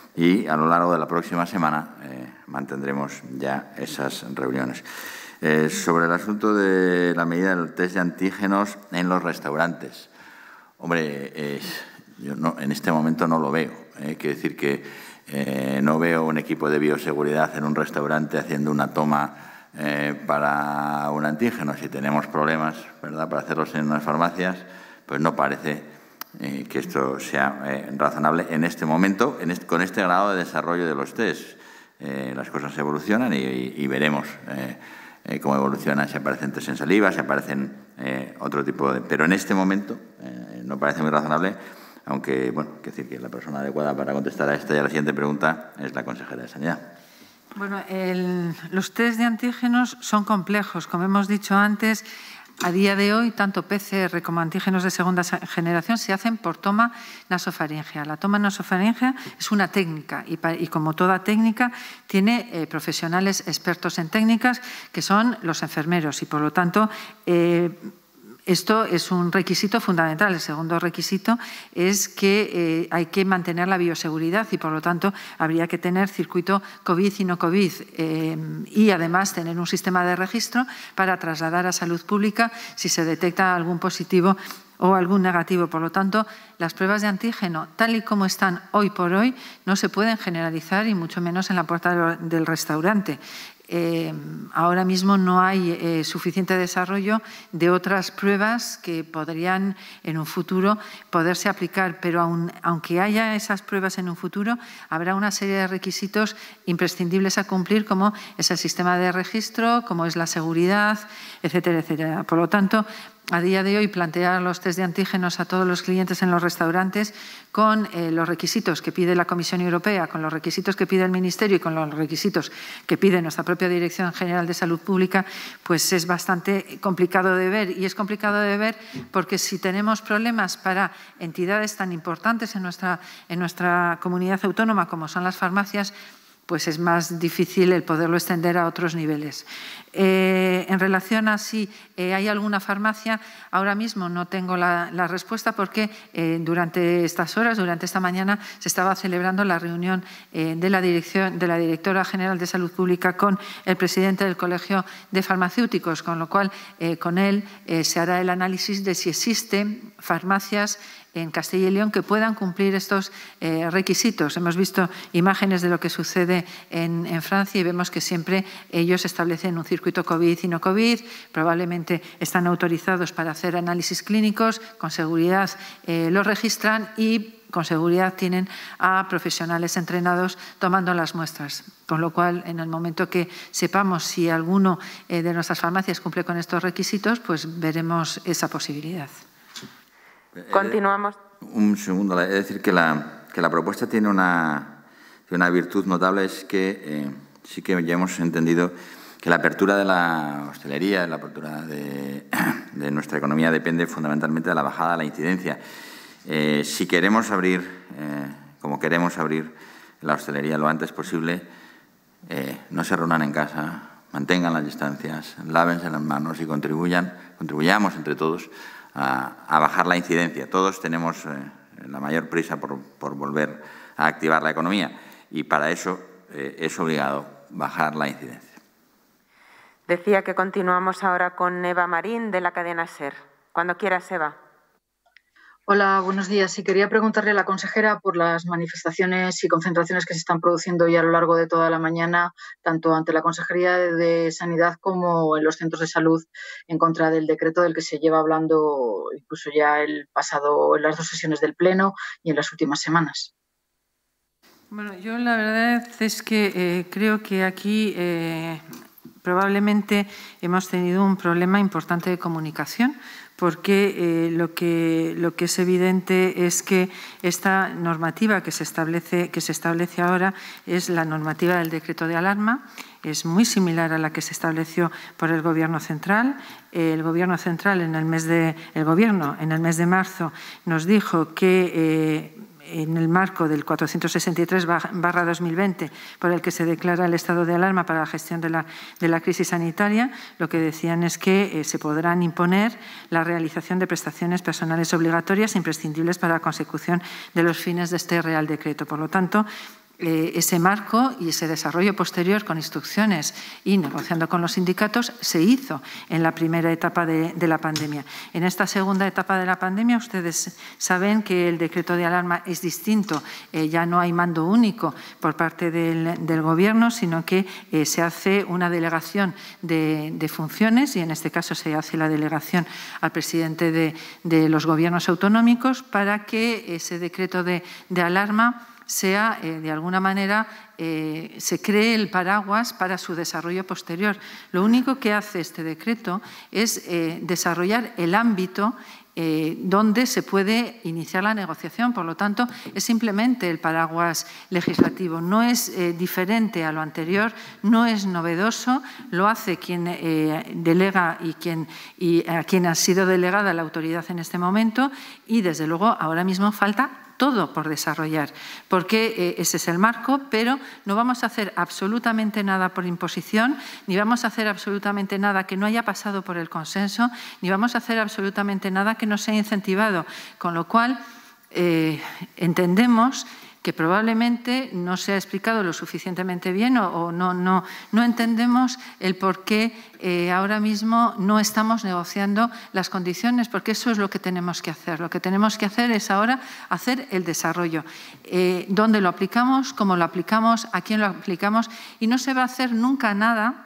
y a lo largo de la próxima semana eh, mantendremos ya esas reuniones. Eh, sobre el asunto de la medida del test de antígenos en los restaurantes. Hombre, eh, yo no, en este momento no lo veo. Eh, quiere decir que Eh, no veo un equipo de bioseguridad en un restaurante haciendo una toma eh, para un antígeno. Si tenemos problemas, ¿verdad?, para hacerlos en unas farmacias, pues no parece eh, que esto sea eh, razonable en este momento, en este, con este grado de desarrollo de los test. Eh, las cosas evolucionan y, y, y veremos eh, eh, cómo evolucionan, si aparecen test en saliva, si aparecen eh, otro tipo de... Pero en este momento eh, no parece muy razonable aunque, bueno, quiero decir que la persona adecuada para contestar a esta y a la siguiente pregunta es la consejera de Sanidad. Bueno, el, los test de antígenos son complejos. Como hemos dicho antes, a día de hoy, tanto P C R como antígenos de segunda generación se hacen por toma nasofaríngea. La toma nasofaríngea es una técnica y, y como toda técnica, tiene eh, profesionales expertos en técnicas que son los enfermeros y, por lo tanto, eh, esto es un requisito fundamental. El segundo requisito es que eh, hay que mantener la bioseguridad y, por lo tanto, habría que tener circuito COVID y no COVID eh, y, además, tener un sistema de registro para trasladar a salud pública si se detecta algún positivo o algún negativo. Por lo tanto, las pruebas de antígeno, tal y como están hoy por hoy, no se pueden generalizar y mucho menos en la puerta del restaurante. Eh, ahora mismo no hay eh, suficiente desarrollo de otras pruebas que podrían en un futuro poderse aplicar, pero aun, aunque haya esas pruebas en un futuro, habrá una serie de requisitos imprescindibles a cumplir, como es el sistema de registro, como es la seguridad, etcétera, etcétera. Por lo tanto, a día de hoy, plantear los test de antígenos a todos los clientes en los restaurantes con eh, los requisitos que pide la Comisión Europea, con los requisitos que pide el Ministerio y con los requisitos que pide nuestra propia Dirección General de Salud Pública, pues es bastante complicado de ver. Y es complicado de ver porque si tenemos problemas para entidades tan importantes en nuestra, en nuestra comunidad autónoma como son las farmacias, pues es más difícil el poderlo extender a otros niveles. Eh, en relación a si eh, hay alguna farmacia, ahora mismo no tengo la, la respuesta porque eh, durante estas horas, durante esta mañana, se estaba celebrando la reunión eh, de, la dirección, de la Directora General de Salud Pública con el presidente del Colegio de Farmacéuticos, con lo cual eh, con él eh, se hará el análisis de si existen farmacias en Castilla y León que puedan cumplir estos eh, requisitos. Hemos visto imágenes de lo que sucede en, en Francia y vemos que siempre ellos establecen un circuito COVID y no COVID, probablemente están autorizados para hacer análisis clínicos, con seguridad eh, los registran y con seguridad tienen a profesionales entrenados tomando las muestras. Con lo cual, en el momento que sepamos si alguno eh, de nuestras farmacias cumple con estos requisitos, pues veremos esa posibilidad. Continuamos. Un segundo. Es decir, que la, que la propuesta tiene una, tiene una virtud notable, es que eh, sí que ya hemos entendido que la apertura de la hostelería, la apertura de, de nuestra economía depende fundamentalmente de la bajada de la incidencia. Eh, si queremos abrir, eh, como queremos abrir la hostelería lo antes posible, eh, no se reúnan en casa, mantengan las distancias, lávense las manos y contribuyan, contribuyamos entre todos A, a bajar la incidencia. Todos tenemos eh, la mayor prisa por, por volver a activar la economía y para eso eh, es obligado bajar la incidencia. Decía que continuamos ahora con Eva Marín de la cadena SER. Cuando quieras, Eva. Hola, buenos días. Y quería preguntarle a la consejera por las manifestaciones y concentraciones que se están produciendo ya a lo largo de toda la mañana, tanto ante la Consejería de Sanidad como en los centros de salud, en contra del decreto del que se lleva hablando incluso ya el pasado, en las dos sesiones del Pleno y en las últimas semanas. Bueno, yo la verdad es que eh, creo que aquí eh, probablemente hemos tenido un problema importante de comunicación, porque eh, lo, que, lo que es evidente es que esta normativa que se establece, que se establece ahora es la normativa del decreto de alarma, es muy similar a la que se estableció por el Gobierno central. El Gobierno central en el mes de, el Gobierno en el mes de marzo nos dijo que eh, en el marco del cuatrocientos sesenta y tres barra dos mil veinte, por el que se declara el estado de alarma para la gestión de la, de la crisis sanitaria, lo que decían es que eh, se podrán imponer la realización de prestaciones personales obligatorias imprescindibles para la consecución de los fines de este Real Decreto. Por lo tanto, Eh, ese marco y ese desarrollo posterior con instrucciones y negociando con los sindicatos se hizo en la primera etapa de, de la pandemia. En esta segunda etapa de la pandemia ustedes saben que el decreto de alarma es distinto, eh, ya no hay mando único por parte del, del Gobierno, sino que eh, se hace una delegación de, de funciones y en este caso se hace la delegación al presidente de, de los gobiernos autonómicos para que ese decreto de, de alarma sea, eh, de alguna manera, eh, se cree el paraguas para su desarrollo posterior. Lo único que hace este decreto es eh, desarrollar el ámbito eh, donde se puede iniciar la negociación. Por lo tanto, es simplemente el paraguas legislativo. No es eh, diferente a lo anterior, no es novedoso, lo hace quien eh, delega y, quien, y a quien ha sido delegada la autoridad en este momento y, desde luego, ahora mismo falta todo por desarrollar, porque eh, ese es el marco, pero no vamos a hacer absolutamente nada por imposición, ni vamos a hacer absolutamente nada que no haya pasado por el consenso, ni vamos a hacer absolutamente nada que no sea incentivado, con lo cual eh, entendemos que probablemente no se ha explicado lo suficientemente bien o, o no, no, no entendemos el por qué eh, ahora mismo no estamos negociando las condiciones, porque eso es lo que tenemos que hacer. Lo que tenemos que hacer es ahora hacer el desarrollo. Eh, ¿Dónde lo aplicamos? ¿Cómo lo aplicamos? ¿A quién lo aplicamos? Y no se va a hacer nunca nada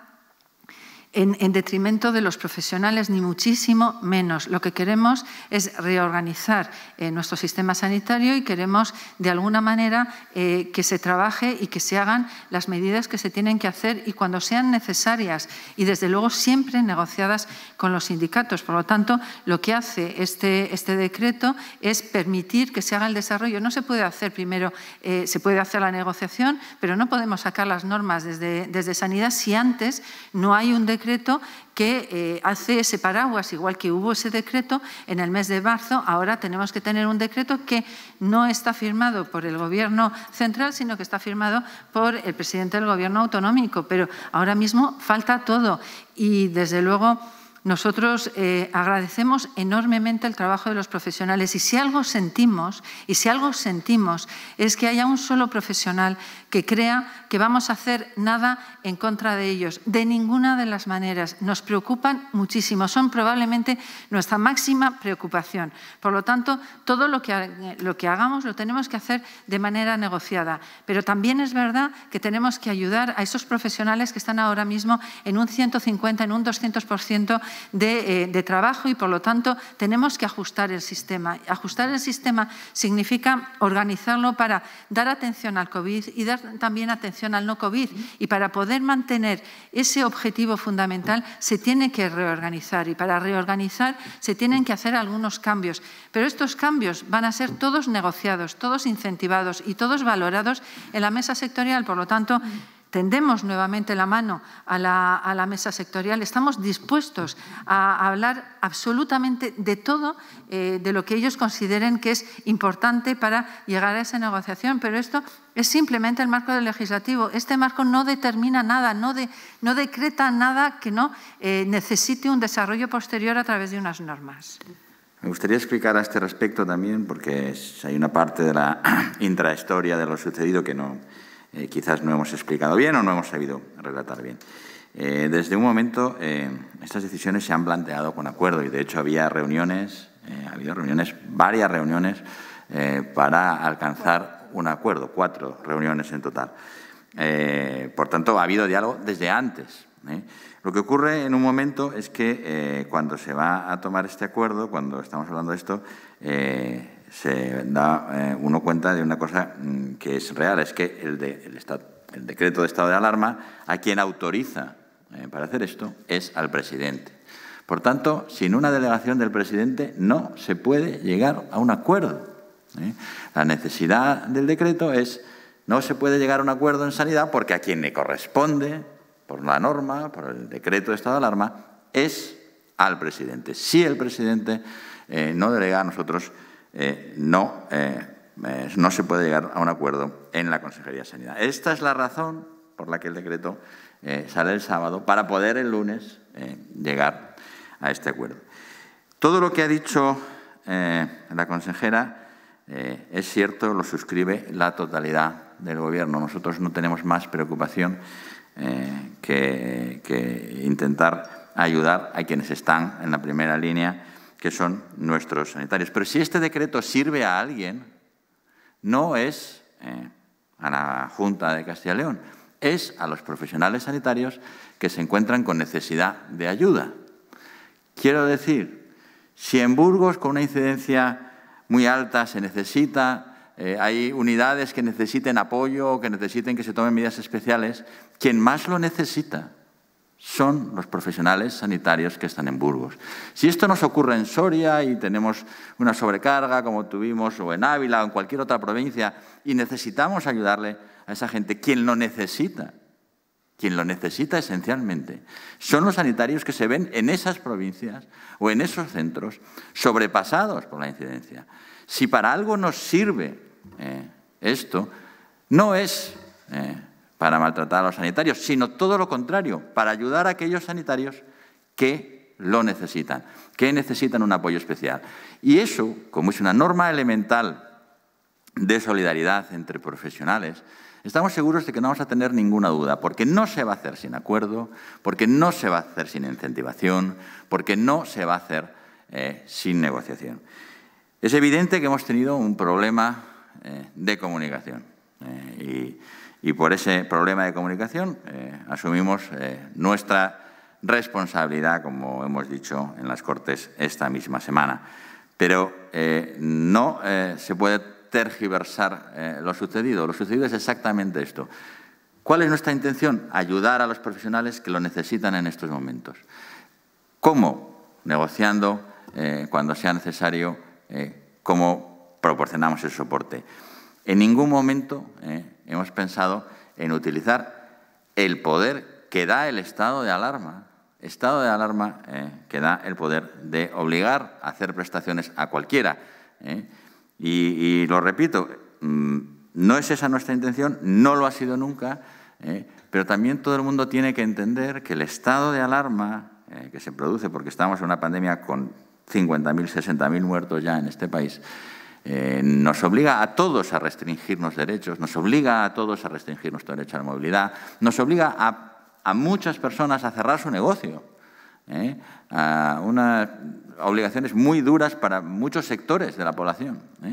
En, en detrimento de los profesionales, ni muchísimo menos. Lo que queremos es reorganizar eh, nuestro sistema sanitario y queremos, de alguna manera, eh, que se trabaje y que se hagan las medidas que se tienen que hacer y cuando sean necesarias y, desde luego, siempre negociadas con los sindicatos. Por lo tanto, lo que hace este, este decreto es permitir que se haga el desarrollo. No se puede hacer primero, eh, se puede hacer la negociación, pero no podemos sacar las normas desde, desde Sanidad si antes no hay un decreto decreto que eh, hace ese paraguas, igual que hubo ese decreto en el mes de marzo. Ahora tenemos que tener un decreto que no está firmado por el Gobierno central, sino que está firmado por el presidente del Gobierno autonómico. Pero ahora mismo falta todo y, desde luego, nosotros eh, agradecemos enormemente el trabajo de los profesionales y si algo sentimos, y si algo sentimos es que haya un solo profesional que crea que vamos a hacer nada en contra de ellos. De ninguna de las maneras. Nos preocupan muchísimo. Son probablemente nuestra máxima preocupación. Por lo tanto, todo lo que, lo que hagamos lo tenemos que hacer de manera negociada. Pero también es verdad que tenemos que ayudar a esos profesionales que están ahora mismo en un ciento cincuenta, en un doscientos por ciento de, eh, de trabajo y, por lo tanto, tenemos que ajustar el sistema. Ajustar el sistema significa organizarlo para dar atención al COVID y dar también atención al no COVID. Y para poder mantener ese objetivo fundamental se tiene que reorganizar y para reorganizar se tienen que hacer algunos cambios. Pero estos cambios van a ser todos negociados, todos incentivados y todos valorados en la mesa sectorial. Por lo tanto, tendemos nuevamente la mano a la, a la mesa sectorial. Estamos dispuestos a hablar absolutamente de todo, eh, de lo que ellos consideren que es importante para llegar a esa negociación, pero esto es simplemente el marco del legislativo. Este marco no determina nada, no, de, no decreta nada que no eh, necesite un desarrollo posterior a través de unas normas. Me gustaría explicar a este respecto también, porque hay una parte de la intrahistoria de lo sucedido que no... Eh, quizás no hemos explicado bien o no hemos sabido relatar bien. Eh, desde un momento, eh, estas decisiones se han planteado con acuerdo y, de hecho, había reuniones, eh, ha habido reuniones, varias reuniones eh, para alcanzar un acuerdo, cuatro reuniones en total. Eh, por tanto, ha habido diálogo desde antes. ¿eh? Lo que ocurre en un momento es que eh, cuando se va a tomar este acuerdo, cuando estamos hablando de esto, eh, se da eh, uno cuenta de una cosa mmm, que es real, es que el, de, el, estado, el decreto de estado de alarma, a quien autoriza eh, para hacer esto es al presidente. Por tanto, sin una delegación del presidente no se puede llegar a un acuerdo. ¿eh? La necesidad del decreto es, no se puede llegar a un acuerdo en sanidad porque a quien le corresponde, por la norma, por el decreto de estado de alarma, es al presidente. Si el presidente eh, no delega, a nosotros Eh, no, eh, eh, no se puede llegar a un acuerdo en la Consejería de Sanidad. Esta es la razón por la que el decreto eh, sale el sábado, para poder el lunes eh, llegar a este acuerdo. Todo lo que ha dicho eh, la consejera eh, es cierto, lo suscribe la totalidad del Gobierno. Nosotros no tenemos más preocupación eh, que, que intentar ayudar a quienes están en la primera línea, que son nuestros sanitarios. Pero si este decreto sirve a alguien, no es eh, a la Junta de Castilla y León, es a los profesionales sanitarios que se encuentran con necesidad de ayuda. Quiero decir, si en Burgos, con una incidencia muy alta, se necesita, eh, hay unidades que necesiten apoyo o que necesiten que se tomen medidas especiales, quien más lo necesita son los profesionales sanitarios que están en Burgos. Si esto nos ocurre en Soria y tenemos una sobrecarga como tuvimos o en Ávila o en cualquier otra provincia y necesitamos ayudarle a esa gente, quien lo necesita, quien lo necesita esencialmente, son los sanitarios que se ven en esas provincias o en esos centros sobrepasados por la incidencia. Si para algo nos sirve eh, esto, no es eh, para maltratar a los sanitarios, sino todo lo contrario, para ayudar a aquellos sanitarios que lo necesitan, que necesitan un apoyo especial. Y eso, como es una norma elemental de solidaridad entre profesionales, estamos seguros de que no vamos a tener ninguna duda, porque no se va a hacer sin acuerdo, porque no se va a hacer sin incentivación, porque no se va a hacer eh, sin negociación. Es evidente que hemos tenido un problema eh, de comunicación eh, y, y por ese problema de comunicación eh, asumimos eh, nuestra responsabilidad, como hemos dicho en las Cortes esta misma semana. Pero eh, no eh, se puede tergiversar eh, lo sucedido. Lo sucedido es exactamente esto. ¿Cuál es nuestra intención? Ayudar a los profesionales que lo necesitan en estos momentos. ¿Cómo? Negociando eh, cuando sea necesario eh, cómo proporcionamos ese soporte. En ningún momento eh, hemos pensado en utilizar el poder que da el estado de alarma, estado de alarma eh, que da el poder de obligar a hacer prestaciones a cualquiera. Eh, y, y lo repito, mmm, no es esa nuestra intención, no lo ha sido nunca, eh, pero también todo el mundo tiene que entender que el estado de alarma eh, que se produce, porque estamos en una pandemia con cincuenta mil, sesenta mil muertos ya en este país, eh, nos obliga a todos a restringirnos derechos, nos obliga a todos a restringir nuestro derecho a la movilidad, nos obliga a, a muchas personas a cerrar su negocio, eh, a unas obligaciones muy duras para muchos sectores de la población. Eh,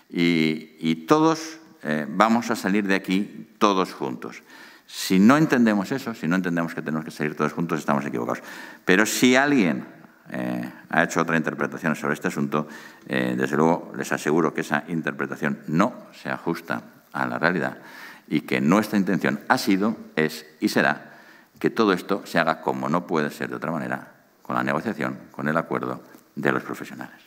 y, y todos eh, vamos a salir de aquí todos juntos. Si no entendemos eso, si no entendemos que tenemos que salir todos juntos, estamos equivocados. Pero si alguien eh, ha hecho otra interpretación sobre este asunto, eh, desde luego les aseguro que esa interpretación no se ajusta a la realidad y que nuestra intención ha sido, es y será que todo esto se haga como no puede ser de otra manera, con la negociación, con el acuerdo de los profesionales.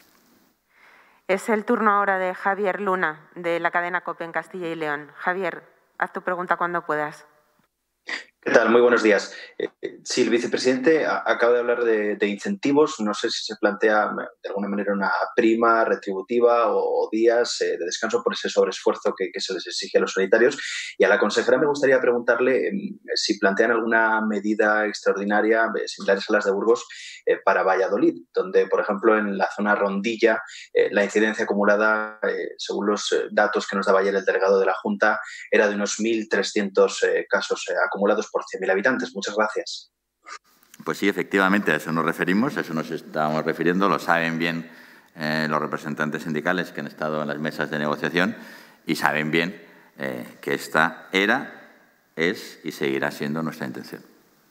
Es el turno ahora de Javier Luna, de la cadena COPE en Castilla y León. Javier, haz tu pregunta cuando puedas. ¿Qué tal? Muy buenos días. Eh, sí, el vicepresidente acaba de hablar de, de incentivos. No sé si se plantea de alguna manera una prima retributiva o, o días eh, de descanso por ese sobreesfuerzo que, que se les exige a los sanitarios. Y a la consejera me gustaría preguntarle eh, si plantean alguna medida extraordinaria, eh, similares a las de Burgos, eh, para Valladolid, donde, por ejemplo, en la zona Rondilla, eh, la incidencia acumulada, eh, según los eh, datos que nos daba ayer el delegado de la Junta, era de unos mil trescientos eh, casos eh, acumulados por cien mil habitantes. Muchas gracias. Pues sí, efectivamente, a eso nos referimos, a eso nos estamos refiriendo, lo saben bien eh, los representantes sindicales que han estado en las mesas de negociación y saben bien eh, que esta era, es y seguirá siendo nuestra intención.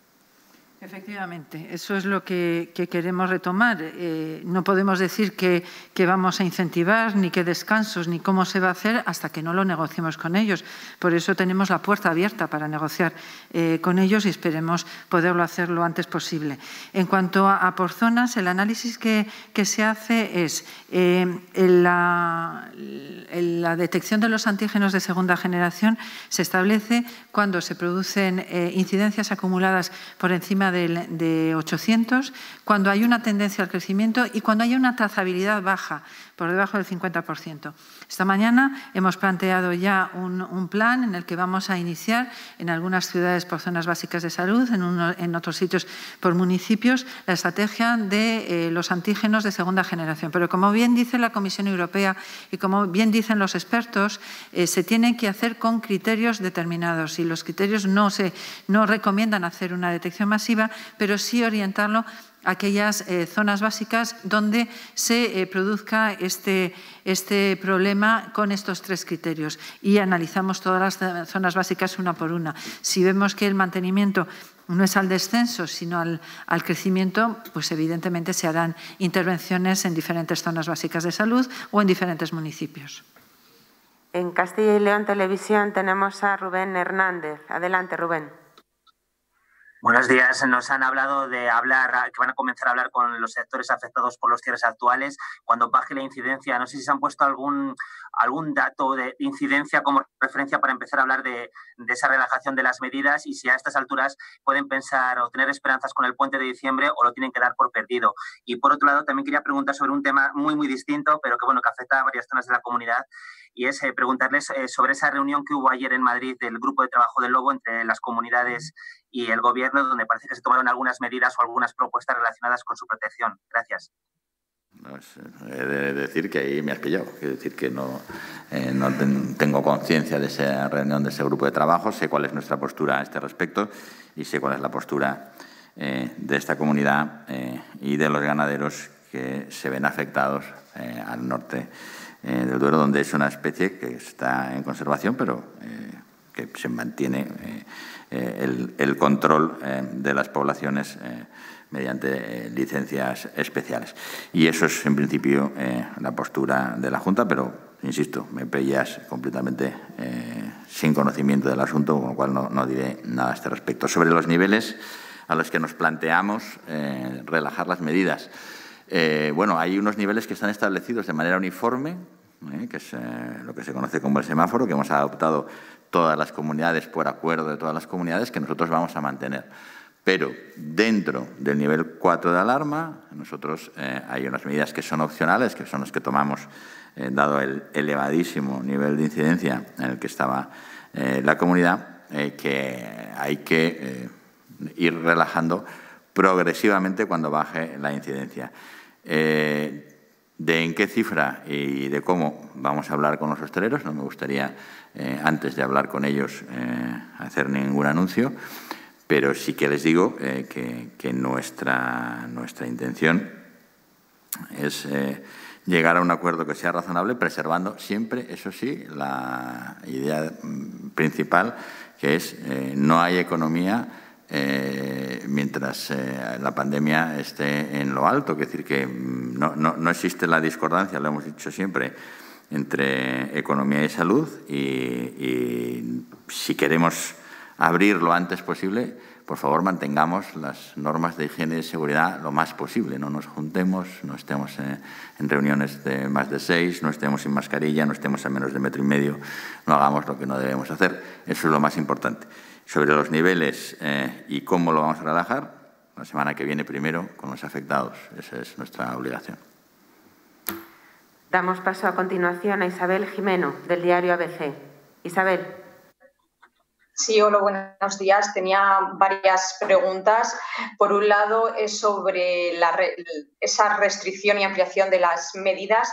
Efectivamente, eso es lo que, que queremos retomar. Eh, no podemos decir que, que vamos a incentivar ni qué descansos ni cómo se va a hacer hasta que no lo negociemos con ellos. Por eso tenemos la puerta abierta para negociar eh, con ellos y esperemos poderlo hacer lo antes posible. En cuanto a, a por zonas, el análisis que, que se hace es eh, en la, en la detección de los antígenos de segunda generación se establece cuando se producen eh, incidencias acumuladas por encima de, de ochocientos, cuando hay una tendencia al crecimiento y cuando hay una trazabilidad baja, por debajo del cincuenta por ciento. Esta mañana hemos planteado ya un, un plan en el que vamos a iniciar en algunas ciudades por zonas básicas de salud, en, uno, en otros sitios por municipios, la estrategia de eh, los antígenos de segunda generación. Pero como bien dice la Comisión Europea y como bien dicen los expertos, eh, se tienen que hacer con criterios determinados y los criterios no, se, no recomiendan hacer una detección masiva, pero sí orientarlo a aquellas eh, zonas básicas donde se eh, produzca este, este problema con estos tres criterios y analizamos todas las zonas básicas una por una. Si vemos que el mantenimiento no es al descenso, sino al, al crecimiento, pues evidentemente se harán intervenciones en diferentes zonas básicas de salud o en diferentes municipios. En Castilla y León Televisión tenemos a Rubén Hernández. Adelante, Rubén. Buenos días. Nos han hablado de hablar, que van a comenzar a hablar con los sectores afectados por los cierres actuales cuando baje la incidencia. No sé si se han puesto algún, algún dato de incidencia como referencia para empezar a hablar de, de esa relajación de las medidas y si a estas alturas pueden pensar o tener esperanzas con el puente de diciembre o lo tienen que dar por perdido. Y por otro lado, también quería preguntar sobre un tema muy, muy distinto, pero que, bueno, que afecta a varias zonas de la comunidad. Y es eh, preguntarles eh, sobre esa reunión que hubo ayer en Madrid del Grupo de Trabajo del Lobo entre las comunidades y el Gobierno, donde parece que se tomaron algunas medidas o algunas propuestas relacionadas con su protección. Gracias. Pues, he de decir que ahí me has pillado. Quiero decir que no, eh, no ten, tengo conciencia de esa reunión, de ese grupo de trabajo. Sé cuál es nuestra postura a este respecto y sé cuál es la postura eh, de esta comunidad eh, y de los ganaderos que se ven afectados eh, al norte eh, del Duero, donde es una especie que está en conservación, pero eh, que se mantiene eh, eh, el, el control eh, de las poblaciones eh, mediante eh, licencias especiales. Y eso es, en principio, eh, la postura de la Junta, pero, insisto, me pillas completamente eh, sin conocimiento del asunto, con lo cual no, no diré nada a este respecto. Sobre los niveles a los que nos planteamos eh, relajar las medidas. Eh, bueno, hay unos niveles que están establecidos de manera uniforme, eh, que es eh, lo que se conoce como el semáforo, que hemos adoptado todas las comunidades por acuerdo de todas las comunidades, que nosotros vamos a mantener. Pero dentro del nivel cuatro de alarma, nosotros eh, hay unas medidas que son opcionales, que son las que tomamos, eh, dado el elevadísimo nivel de incidencia en el que estaba eh, la comunidad, eh, que hay que eh, ir relajando progresivamente cuando baje la incidencia. Eh, de en qué cifra y de cómo vamos a hablar con los hosteleros, no me gustaría, eh, antes de hablar con ellos, eh, hacer ningún anuncio, pero sí que les digo eh, que, que nuestra, nuestra intención es eh, llegar a un acuerdo que sea razonable, preservando siempre, eso sí, la idea principal, que es eh, no hay economía Eh, mientras eh, la pandemia esté en lo alto, es decir, que no, no, no existe la discordancia, lo hemos dicho siempre, entre economía y salud y, y si queremos abrir lo antes posible, por favor mantengamos las normas de higiene y seguridad lo más posible, no nos juntemos, no estemos eh, en reuniones de más de seis, no estemos sin mascarilla, no estemos a menos de metro y medio, no hagamos lo que no debemos hacer, eso es lo más importante. Sobre los niveles eh, y cómo lo vamos a relajar, la semana que viene primero con los afectados. Esa es nuestra obligación. Damos paso a continuación a Isabel Jimeno, del diario A B C. Isabel. Sí, hola, buenos días. Tenía varias preguntas. Por un lado, es sobre la re esa restricción y ampliación de las medidas.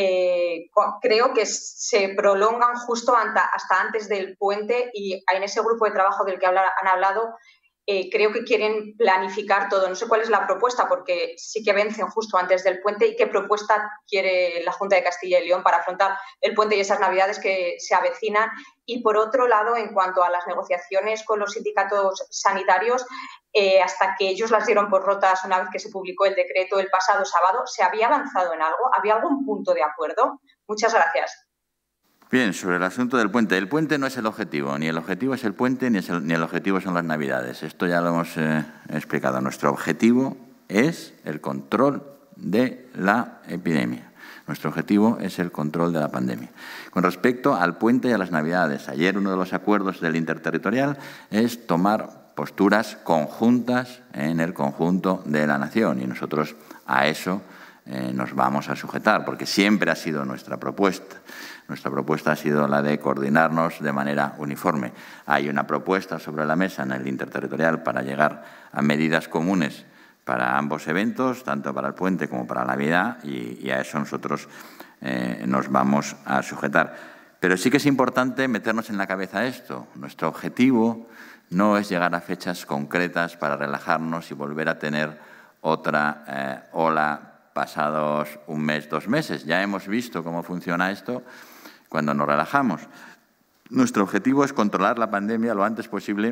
Eh, creo que se prolongan justo hasta antes del puente y en ese grupo de trabajo del que han hablado eh, creo que quieren planificar todo. No sé cuál es la propuesta porque sí que vencen justo antes del puente y qué propuesta quiere la Junta de Castilla y León para afrontar el puente y esas navidades que se avecinan. Y por otro lado, en cuanto a las negociaciones con los sindicatos sanitarios, eh, hasta que ellos las dieron por rotas una vez que se publicó el decreto el pasado sábado, ¿se había avanzado en algo? ¿Había algún punto de acuerdo? Muchas gracias. Bien, sobre el asunto del puente. El puente no es el objetivo, ni el objetivo es el puente, ni, es el, ni el objetivo son las Navidades. Esto ya lo hemos eh, explicado. Nuestro objetivo es el control de la epidemia. Nuestro objetivo es el control de la pandemia. Con respecto al puente y a las Navidades, ayer uno de los acuerdos del interterritorial es tomar posturas conjuntas en el conjunto de la nación y nosotros a eso eh, nos vamos a sujetar, porque siempre ha sido nuestra propuesta. Nuestra propuesta ha sido la de coordinarnos de manera uniforme. Hay una propuesta sobre la mesa en el interterritorial para llegar a medidas comunes para ambos eventos, tanto para el puente como para la Navidad, y, y a eso nosotros eh, nos vamos a sujetar. Pero sí que es importante meternos en la cabeza esto. Nuestro objetivo no es llegar a fechas concretas para relajarnos y volver a tener otra eh, ola pasados un mes, dos meses. Ya hemos visto cómo funciona esto cuando nos relajamos. Nuestro objetivo es controlar la pandemia lo antes posible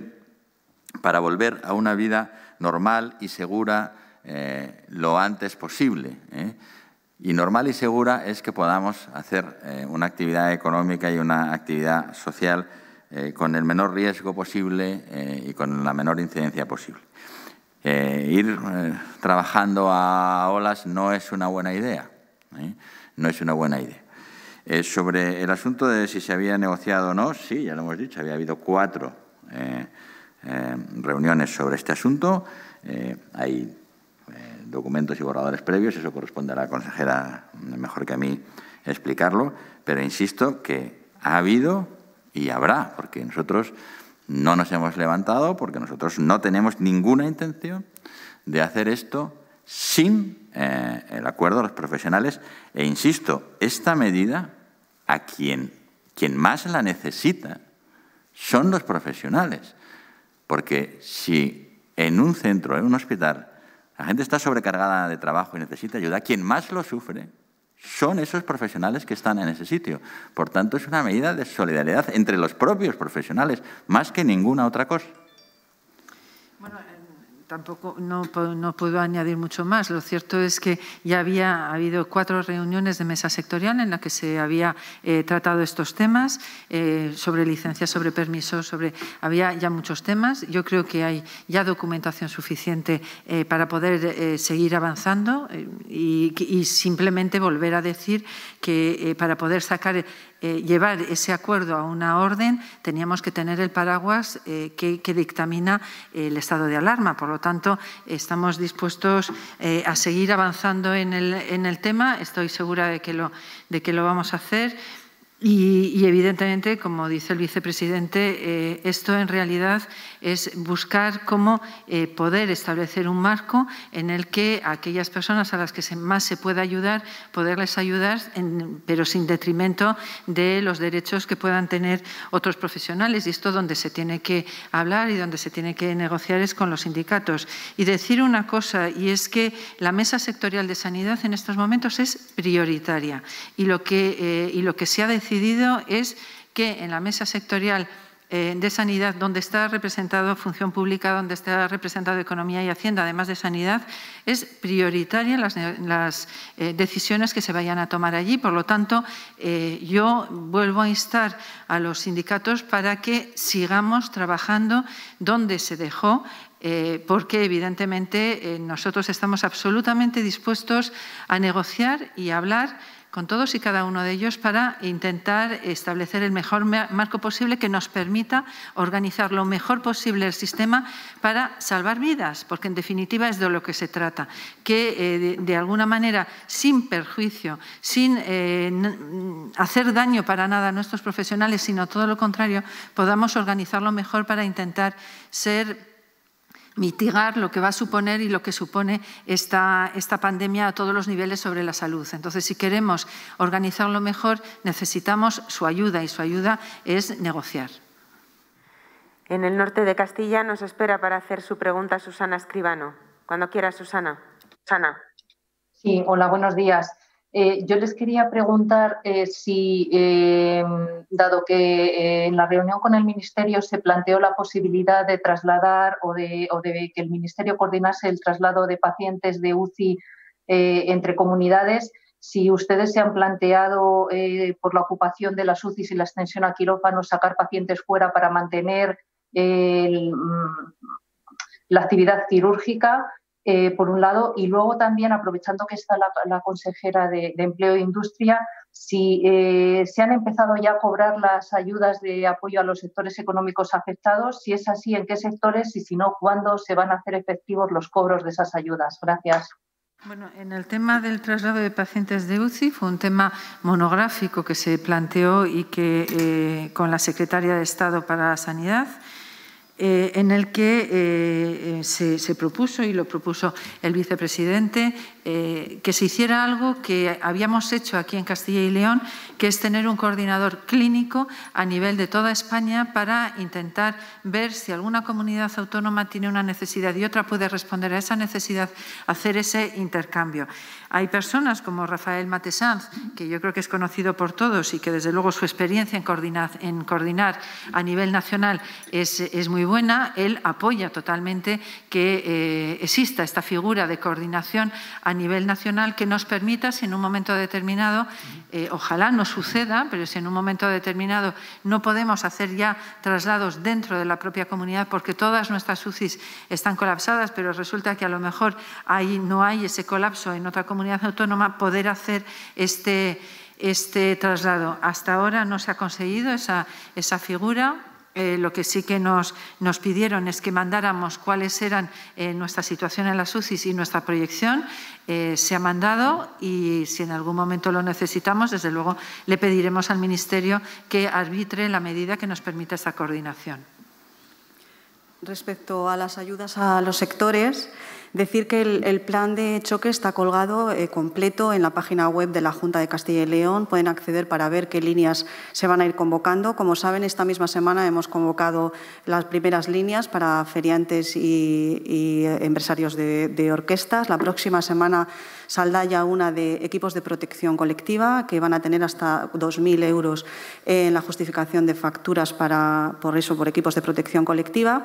para volver a una vida normal y segura eh, lo antes posible. ¿eh? Y normal y segura es que podamos hacer eh, una actividad económica y una actividad social eh, con el menor riesgo posible eh, y con la menor incidencia posible. Eh, ir eh, trabajando a olas no es una buena idea, ¿eh? No es una buena idea. Eh, sobre el asunto de si se había negociado o no, sí, ya lo hemos dicho, había habido cuatro eh, eh, reuniones sobre este asunto. Eh, hay eh, documentos y borradores previos, eso corresponde a la consejera mejor que a mí explicarlo, pero insisto que ha habido y habrá, porque nosotros no nos hemos levantado, porque nosotros no tenemos ninguna intención de hacer esto sin eh, el acuerdo de los profesionales. E insisto, esta medida, a quien, quien más la necesita son los profesionales, porque si en un centro, en un hospital, la gente está sobrecargada de trabajo y necesita ayuda, quien más lo sufre son esos profesionales que están en ese sitio. Por tanto, es una medida de solidaridad entre los propios profesionales, más que ninguna otra cosa. Bueno, tampoco no, no puedo añadir mucho más. Lo cierto es que ya había habido cuatro reuniones de mesa sectorial en las que se había eh, tratado estos temas, eh, sobre licencias, sobre permisos, sobre había ya muchos temas. Yo creo que hay ya documentación suficiente eh, para poder eh, seguir avanzando eh, y, y simplemente volver a decir que eh, para poder sacar Eh, llevar ese acuerdo a una orden, teníamos que tener el paraguas eh, que, que dictamina eh, el estado de alarma. Por lo tanto, estamos dispuestos eh, a seguir avanzando en el, en el tema. Estoy segura de que lo, de que lo vamos a hacer. Y, y, evidentemente, como dice el vicepresidente, eh, esto en realidad es buscar cómo eh, poder establecer un marco en el que a aquellas personas a las que se, más se pueda ayudar, poderles ayudar, en, pero sin detrimento de los derechos que puedan tener otros profesionales. Y esto donde se tiene que hablar y donde se tiene que negociar es con los sindicatos. Y decir una cosa, y es que la mesa sectorial de sanidad en estos momentos es prioritaria. Y lo que, eh, y lo que se ha decidido decidido es que en la mesa sectorial eh, de sanidad, donde está representado función pública, donde está representado economía y hacienda, además de sanidad, es prioritaria las, las eh, decisiones que se vayan a tomar allí. Por lo tanto, eh, yo vuelvo a instar a los sindicatos para que sigamos trabajando donde se dejó, Eh, porque evidentemente eh, nosotros estamos absolutamente dispuestos a negociar y a hablar con todos y cada uno de ellos para intentar establecer el mejor marco posible que nos permita organizar lo mejor posible el sistema para salvar vidas, porque en definitiva es de lo que se trata, que eh, de, de alguna manera, sin perjuicio, sin eh, hacer daño para nada a nuestros profesionales, sino todo lo contrario, podamos organizarlo mejor para intentar ser mitigar lo que va a suponer y lo que supone esta, esta pandemia a todos los niveles sobre la salud. Entonces, si queremos organizarlo mejor, necesitamos su ayuda y su ayuda es negociar. En el norte de Castilla nos espera para hacer su pregunta Susana Escribano. Cuando quiera, Susana. Susana. Sí, hola, buenos días. Eh, yo les quería preguntar eh, si, eh, dado que eh, en la reunión con el Ministerio se planteó la posibilidad de trasladar o de, o de que el Ministerio coordinase el traslado de pacientes de U C I eh, entre comunidades, si ustedes se han planteado eh, por la ocupación de las U C Is y la extensión a quirófanos sacar pacientes fuera para mantener eh, el, la actividad quirúrgica. Eh, por un lado, y luego también, aprovechando que está la, la consejera de, de Empleo e Industria, si eh, se han empezado ya a cobrar las ayudas de apoyo a los sectores económicos afectados, si es así, en qué sectores y si no, cuándo se van a hacer efectivos los cobros de esas ayudas. Gracias. Bueno, en el tema del traslado de pacientes de U C I fue un tema monográfico que se planteó y que eh, con la Secretaria de Estado para la Sanidad, Eh, en el que eh, se, se propuso, y lo propuso el vicepresidente, eh, que se hiciera algo que habíamos hecho aquí en Castilla y León, que es tener un coordinador clínico a nivel de toda España para intentar ver si alguna comunidad autónoma tiene una necesidad y otra puede responder a esa necesidad, hacer ese intercambio. Hay personas como Rafael Matesanz, que yo creo que es conocido por todos y que desde luego su experiencia en coordinar, en coordinar a nivel nacional es, es muy buena. Él apoya totalmente que eh, exista esta figura de coordinación a nivel nacional que nos permita, si en un momento determinado, eh, ojalá no suceda, pero si en un momento determinado no podemos hacer ya traslados dentro de la propia comunidad porque todas nuestras U C Is están colapsadas, pero resulta que a lo mejor ahí no hay ese colapso en otra comunidad autónoma, poder hacer este, este traslado. Hasta ahora no se ha conseguido esa, esa figura. Eh, lo que sí que nos, nos pidieron es que mandáramos cuáles eran eh, nuestra situación en las U C Is y nuestra proyección. Eh, se ha mandado y si en algún momento lo necesitamos, desde luego le pediremos al Ministerio que arbitre la medida que nos permita esta coordinación. Respecto a las ayudas a los sectores, decir que el, el plan de choque está colgado eh, completo en la página web de la Junta de Castilla y León. Pueden acceder para ver qué líneas se van a ir convocando. Como saben, esta misma semana hemos convocado las primeras líneas para feriantes y, y empresarios de, de orquestas. La próxima semana saldrá ya una de equipos de protección colectiva que van a tener hasta dos mil euros en la justificación de facturas para, por eso, por equipos de protección colectiva.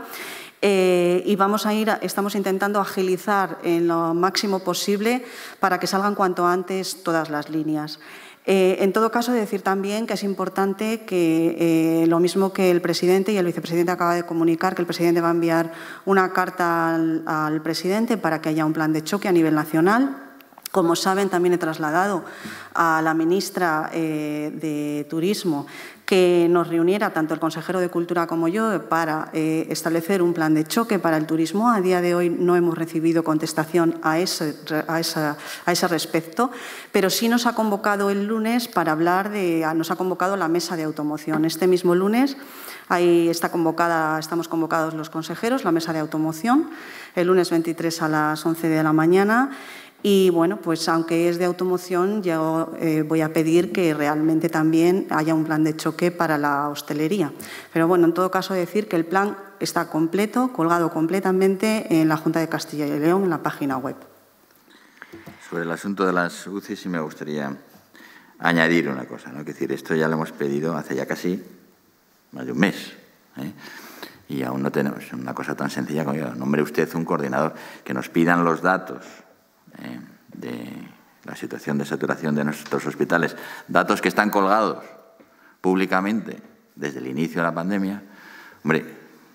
Eh, y vamos a ir, estamos intentando agilizar en lo máximo posible para que salgan cuanto antes todas las líneas. Eh, en todo caso, decir también que es importante que, eh, lo mismo que el presidente y el vicepresidente acaba de comunicar, que el presidente va a enviar una carta al, al presidente para que haya un plan de choque a nivel nacional. Como saben, también he trasladado a la ministra eh, de Turismo que nos reuniera tanto el consejero de Cultura como yo para eh, establecer un plan de choque para el turismo. A día de hoy no hemos recibido contestación a ese, a esa, a ese respecto, pero sí nos ha convocado el lunes para hablar de, nos ha convocado la mesa de automoción. Este mismo lunes ahí está convocada, estamos convocados los consejeros, la mesa de automoción, el lunes veintitrés a las once de la mañana. Y, bueno, pues aunque es de automoción, yo eh, voy a pedir que realmente también haya un plan de choque para la hostelería. Pero, bueno, en todo caso, decir que el plan está completo, colgado completamente en la Junta de Castilla y León, en la página web. Sobre el asunto de las U C I sí me gustaría añadir una cosa, ¿no? Es decir, esto ya lo hemos pedido hace ya casi más de un mes, ¿eh? Y aún no tenemos una cosa tan sencilla como, nombre usted un coordinador, que nos pidan los datos Eh, de la situación de saturación de nuestros hospitales, datos que están colgados públicamente desde el inicio de la pandemia. Hombre,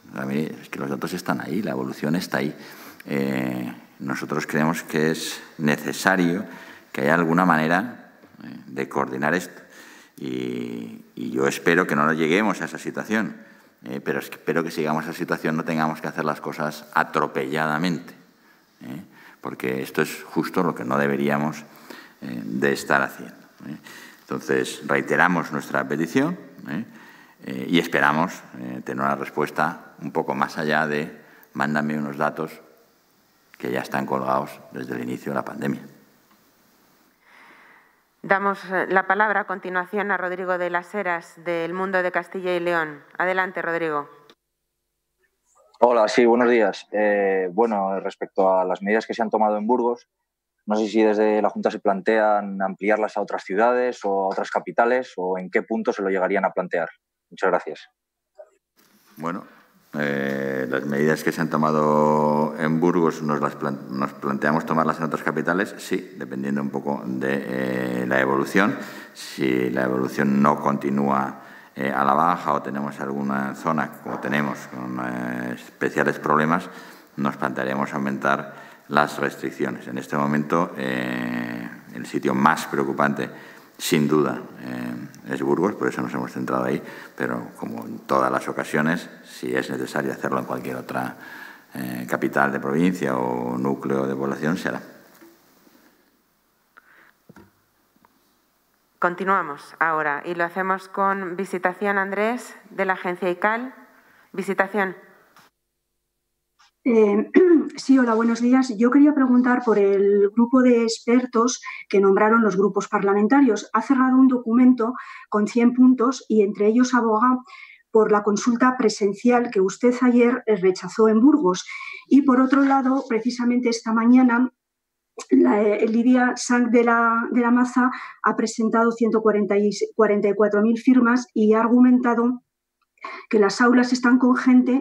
es que los datos están ahí, la evolución está ahí. Eh, nosotros creemos que es necesario que haya alguna manera eh, de coordinar esto y, y yo espero que no lleguemos a esa situación, eh, pero espero que sigamos a esa situación, no tengamos que hacer las cosas atropelladamente, ¿eh? Porque esto es justo lo que no deberíamos eh, de estar haciendo, ¿eh? Entonces, reiteramos nuestra petición ¿eh? Eh, y esperamos eh, tener una respuesta un poco más allá de mándame unos datos que ya están colgados desde el inicio de la pandemia. Damos la palabra a continuación a Rodrigo de las Heras, del Mundo de Castilla y León. Adelante, Rodrigo. Hola, sí, buenos días. Eh, bueno, respecto a las medidas que se han tomado en Burgos, no sé si desde la Junta se plantean ampliarlas a otras ciudades o a otras capitales o en qué punto se lo llegarían a plantear. Muchas gracias. Bueno, eh, las medidas que se han tomado en Burgos nos, las plan nos planteamos tomarlas en otras capitales, sí, dependiendo un poco de eh, la evolución. Si la evolución no continúa Eh, a la baja o tenemos alguna zona, como tenemos, con eh, especiales problemas, nos plantearemos aumentar las restricciones. En este momento, eh, el sitio más preocupante, sin duda, eh, es Burgos, por eso nos hemos centrado ahí, pero como en todas las ocasiones, si es necesario hacerlo en cualquier otra eh, capital de provincia o núcleo de población, será. Continuamos ahora y lo hacemos con Visitación Andrés, de la agencia I C A L. Visitación. Eh, sí, hola, buenos días. Yo quería preguntar por el grupo de expertos que nombraron los grupos parlamentarios. Ha cerrado un documento con cien puntos y entre ellos aboga por la consulta presencial que usted ayer rechazó en Burgos. Y por otro lado, precisamente esta mañana, La, Lidia Sanz de la, de la Maza ha presentado ciento cuarenta y cuatro mil firmas y ha argumentado que las aulas están con gente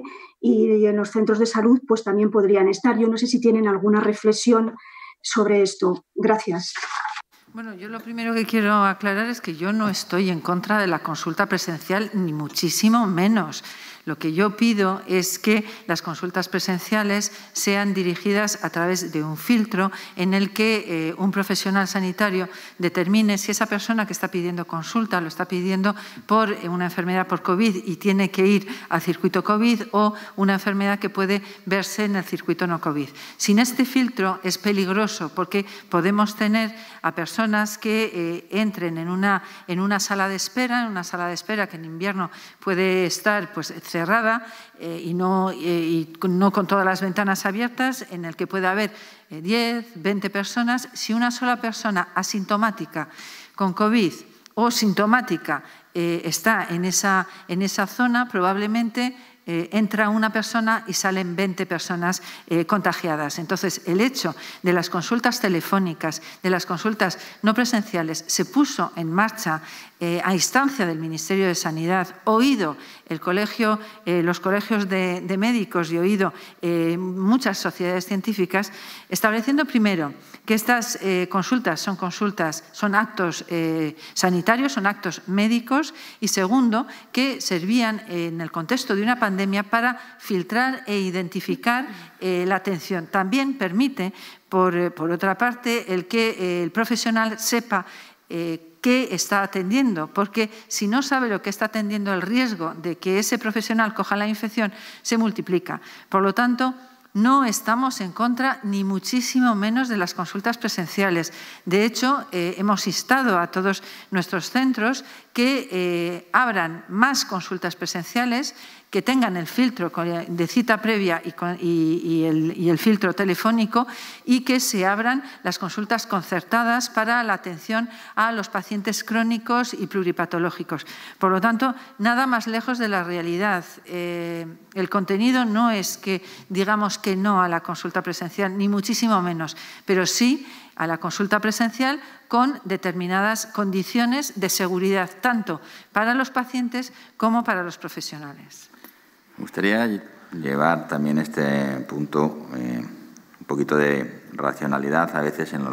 y en los centros de salud pues también podrían estar. Yo no sé si tienen alguna reflexión sobre esto. Gracias. Bueno, yo lo primero que quiero aclarar es que yo no estoy en contra de la consulta presencial, ni muchísimo menos. Lo que yo pido es que las consultas presenciales sean dirigidas a través de un filtro en el que eh, un profesional sanitario determine si esa persona que está pidiendo consulta lo está pidiendo por una enfermedad por COVID y tiene que ir al circuito COVID o una enfermedad que puede verse en el circuito no COVID. Sin este filtro es peligroso porque podemos tener a personas que eh, entren en una, en una sala de espera, en una sala de espera que en invierno puede estar pues, cerrada eh, y, no, eh, y no con todas las ventanas abiertas, en el que puede haber eh, diez, veinte personas. Si una sola persona asintomática con COVID o sintomática eh, está en esa, en esa zona, probablemente Eh, entra una persona y salen veinte personas eh, contagiadas. Entonces, el hecho de las consultas telefónicas, de las consultas no presenciales, se puso en marcha eh, a instancia del Ministerio de Sanidad, oído el colegio, eh, los colegios de, de médicos y oído eh, muchas sociedades científicas, estableciendo primero que estas eh, consultas son consultas, son actos eh, sanitarios, son actos médicos, y segundo, que servían en el contexto de una pandemia para filtrar e identificar eh, la atención. También permite, por, eh, por otra parte, el que eh, el profesional sepa eh, qué está atendiendo, porque si no sabe lo que está atendiendo, el riesgo de que ese profesional coja la infección se multiplica. Por lo tanto, no estamos en contra ni muchísimo menos de las consultas presenciales. De hecho, eh, hemos instado a todos nuestros centros que eh, abran más consultas presenciales, que tengan el filtro de cita previa y, con, y, y, el, y el filtro telefónico, y que se abran las consultas concertadas para la atención a los pacientes crónicos y pluripatológicos. Por lo tanto, nada más lejos de la realidad. Eh, el contenido no es que digamos que no a la consulta presencial, ni muchísimo menos, pero sí a la consulta presencial con determinadas condiciones de seguridad, tanto para los pacientes como para los profesionales. Me gustaría llevar también este punto, eh, un poquito de racionalidad a veces en los,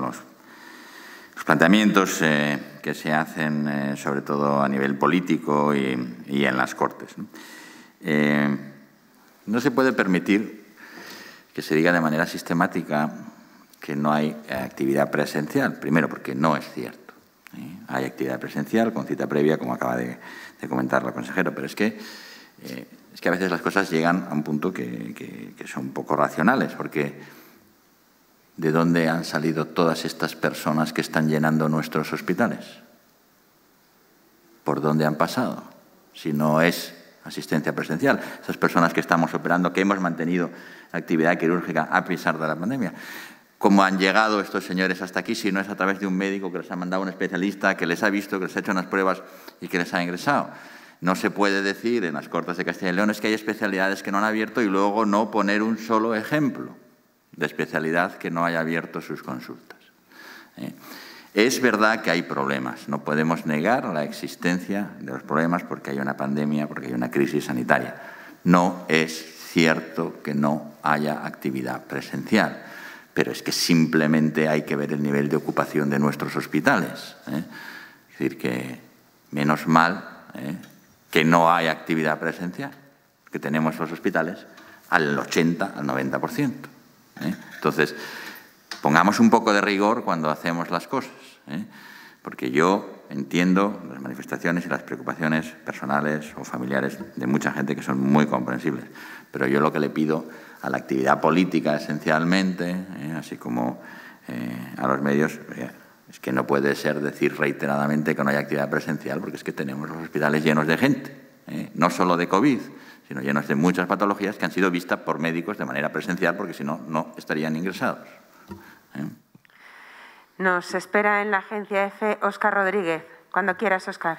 los planteamientos eh, que se hacen, eh, sobre todo a nivel político y, y en las Cortes, ¿no? Eh, no se puede permitir que se diga de manera sistemática que no hay actividad presencial. Primero, porque no es cierto. ¿eh? Hay actividad presencial con cita previa, como acaba de, de comentar la consejera, pero es que, eh, es que a veces las cosas llegan a un punto que, que, que son poco racionales, porque ¿de dónde han salido todas estas personas que están llenando nuestros hospitales? ¿Por dónde han pasado? Si no es asistencia presencial. Esas personas que estamos operando, que hemos mantenido actividad quirúrgica a pesar de la pandemia. ¿Cómo han llegado estos señores hasta aquí si no es a través de un médico que les ha mandado un especialista, que les ha visto, que les ha hecho unas pruebas y que les ha ingresado? No se puede decir en las Cortes de Castilla y León es que hay especialidades que no han abierto y luego no poner un solo ejemplo de especialidad que no haya abierto sus consultas. ¿Eh? Es verdad que hay problemas, no podemos negar la existencia de los problemas porque hay una pandemia, porque hay una crisis sanitaria. No es cierto que no haya actividad presencial, pero es que simplemente hay que ver el nivel de ocupación de nuestros hospitales. ¿eh? Es decir, que menos mal ¿eh? que no hay actividad presencial, que tenemos los hospitales al ochenta, al noventa por ciento. ¿eh? Entonces, pongamos un poco de rigor cuando hacemos las cosas, ¿eh? porque yo entiendo las manifestaciones y las preocupaciones personales o familiares de mucha gente que son muy comprensibles, pero yo lo que le pido a la actividad política esencialmente, ¿eh? así como eh, a los medios, eh, es que no puede ser decir reiteradamente que no hay actividad presencial, porque es que tenemos los hospitales llenos de gente, ¿eh? no solo de COVID, sino llenos de muchas patologías que han sido vistas por médicos de manera presencial, porque si no, no estarían ingresados. ¿eh? Nos espera en la agencia EFE Óscar Rodríguez. Cuando quieras, Óscar.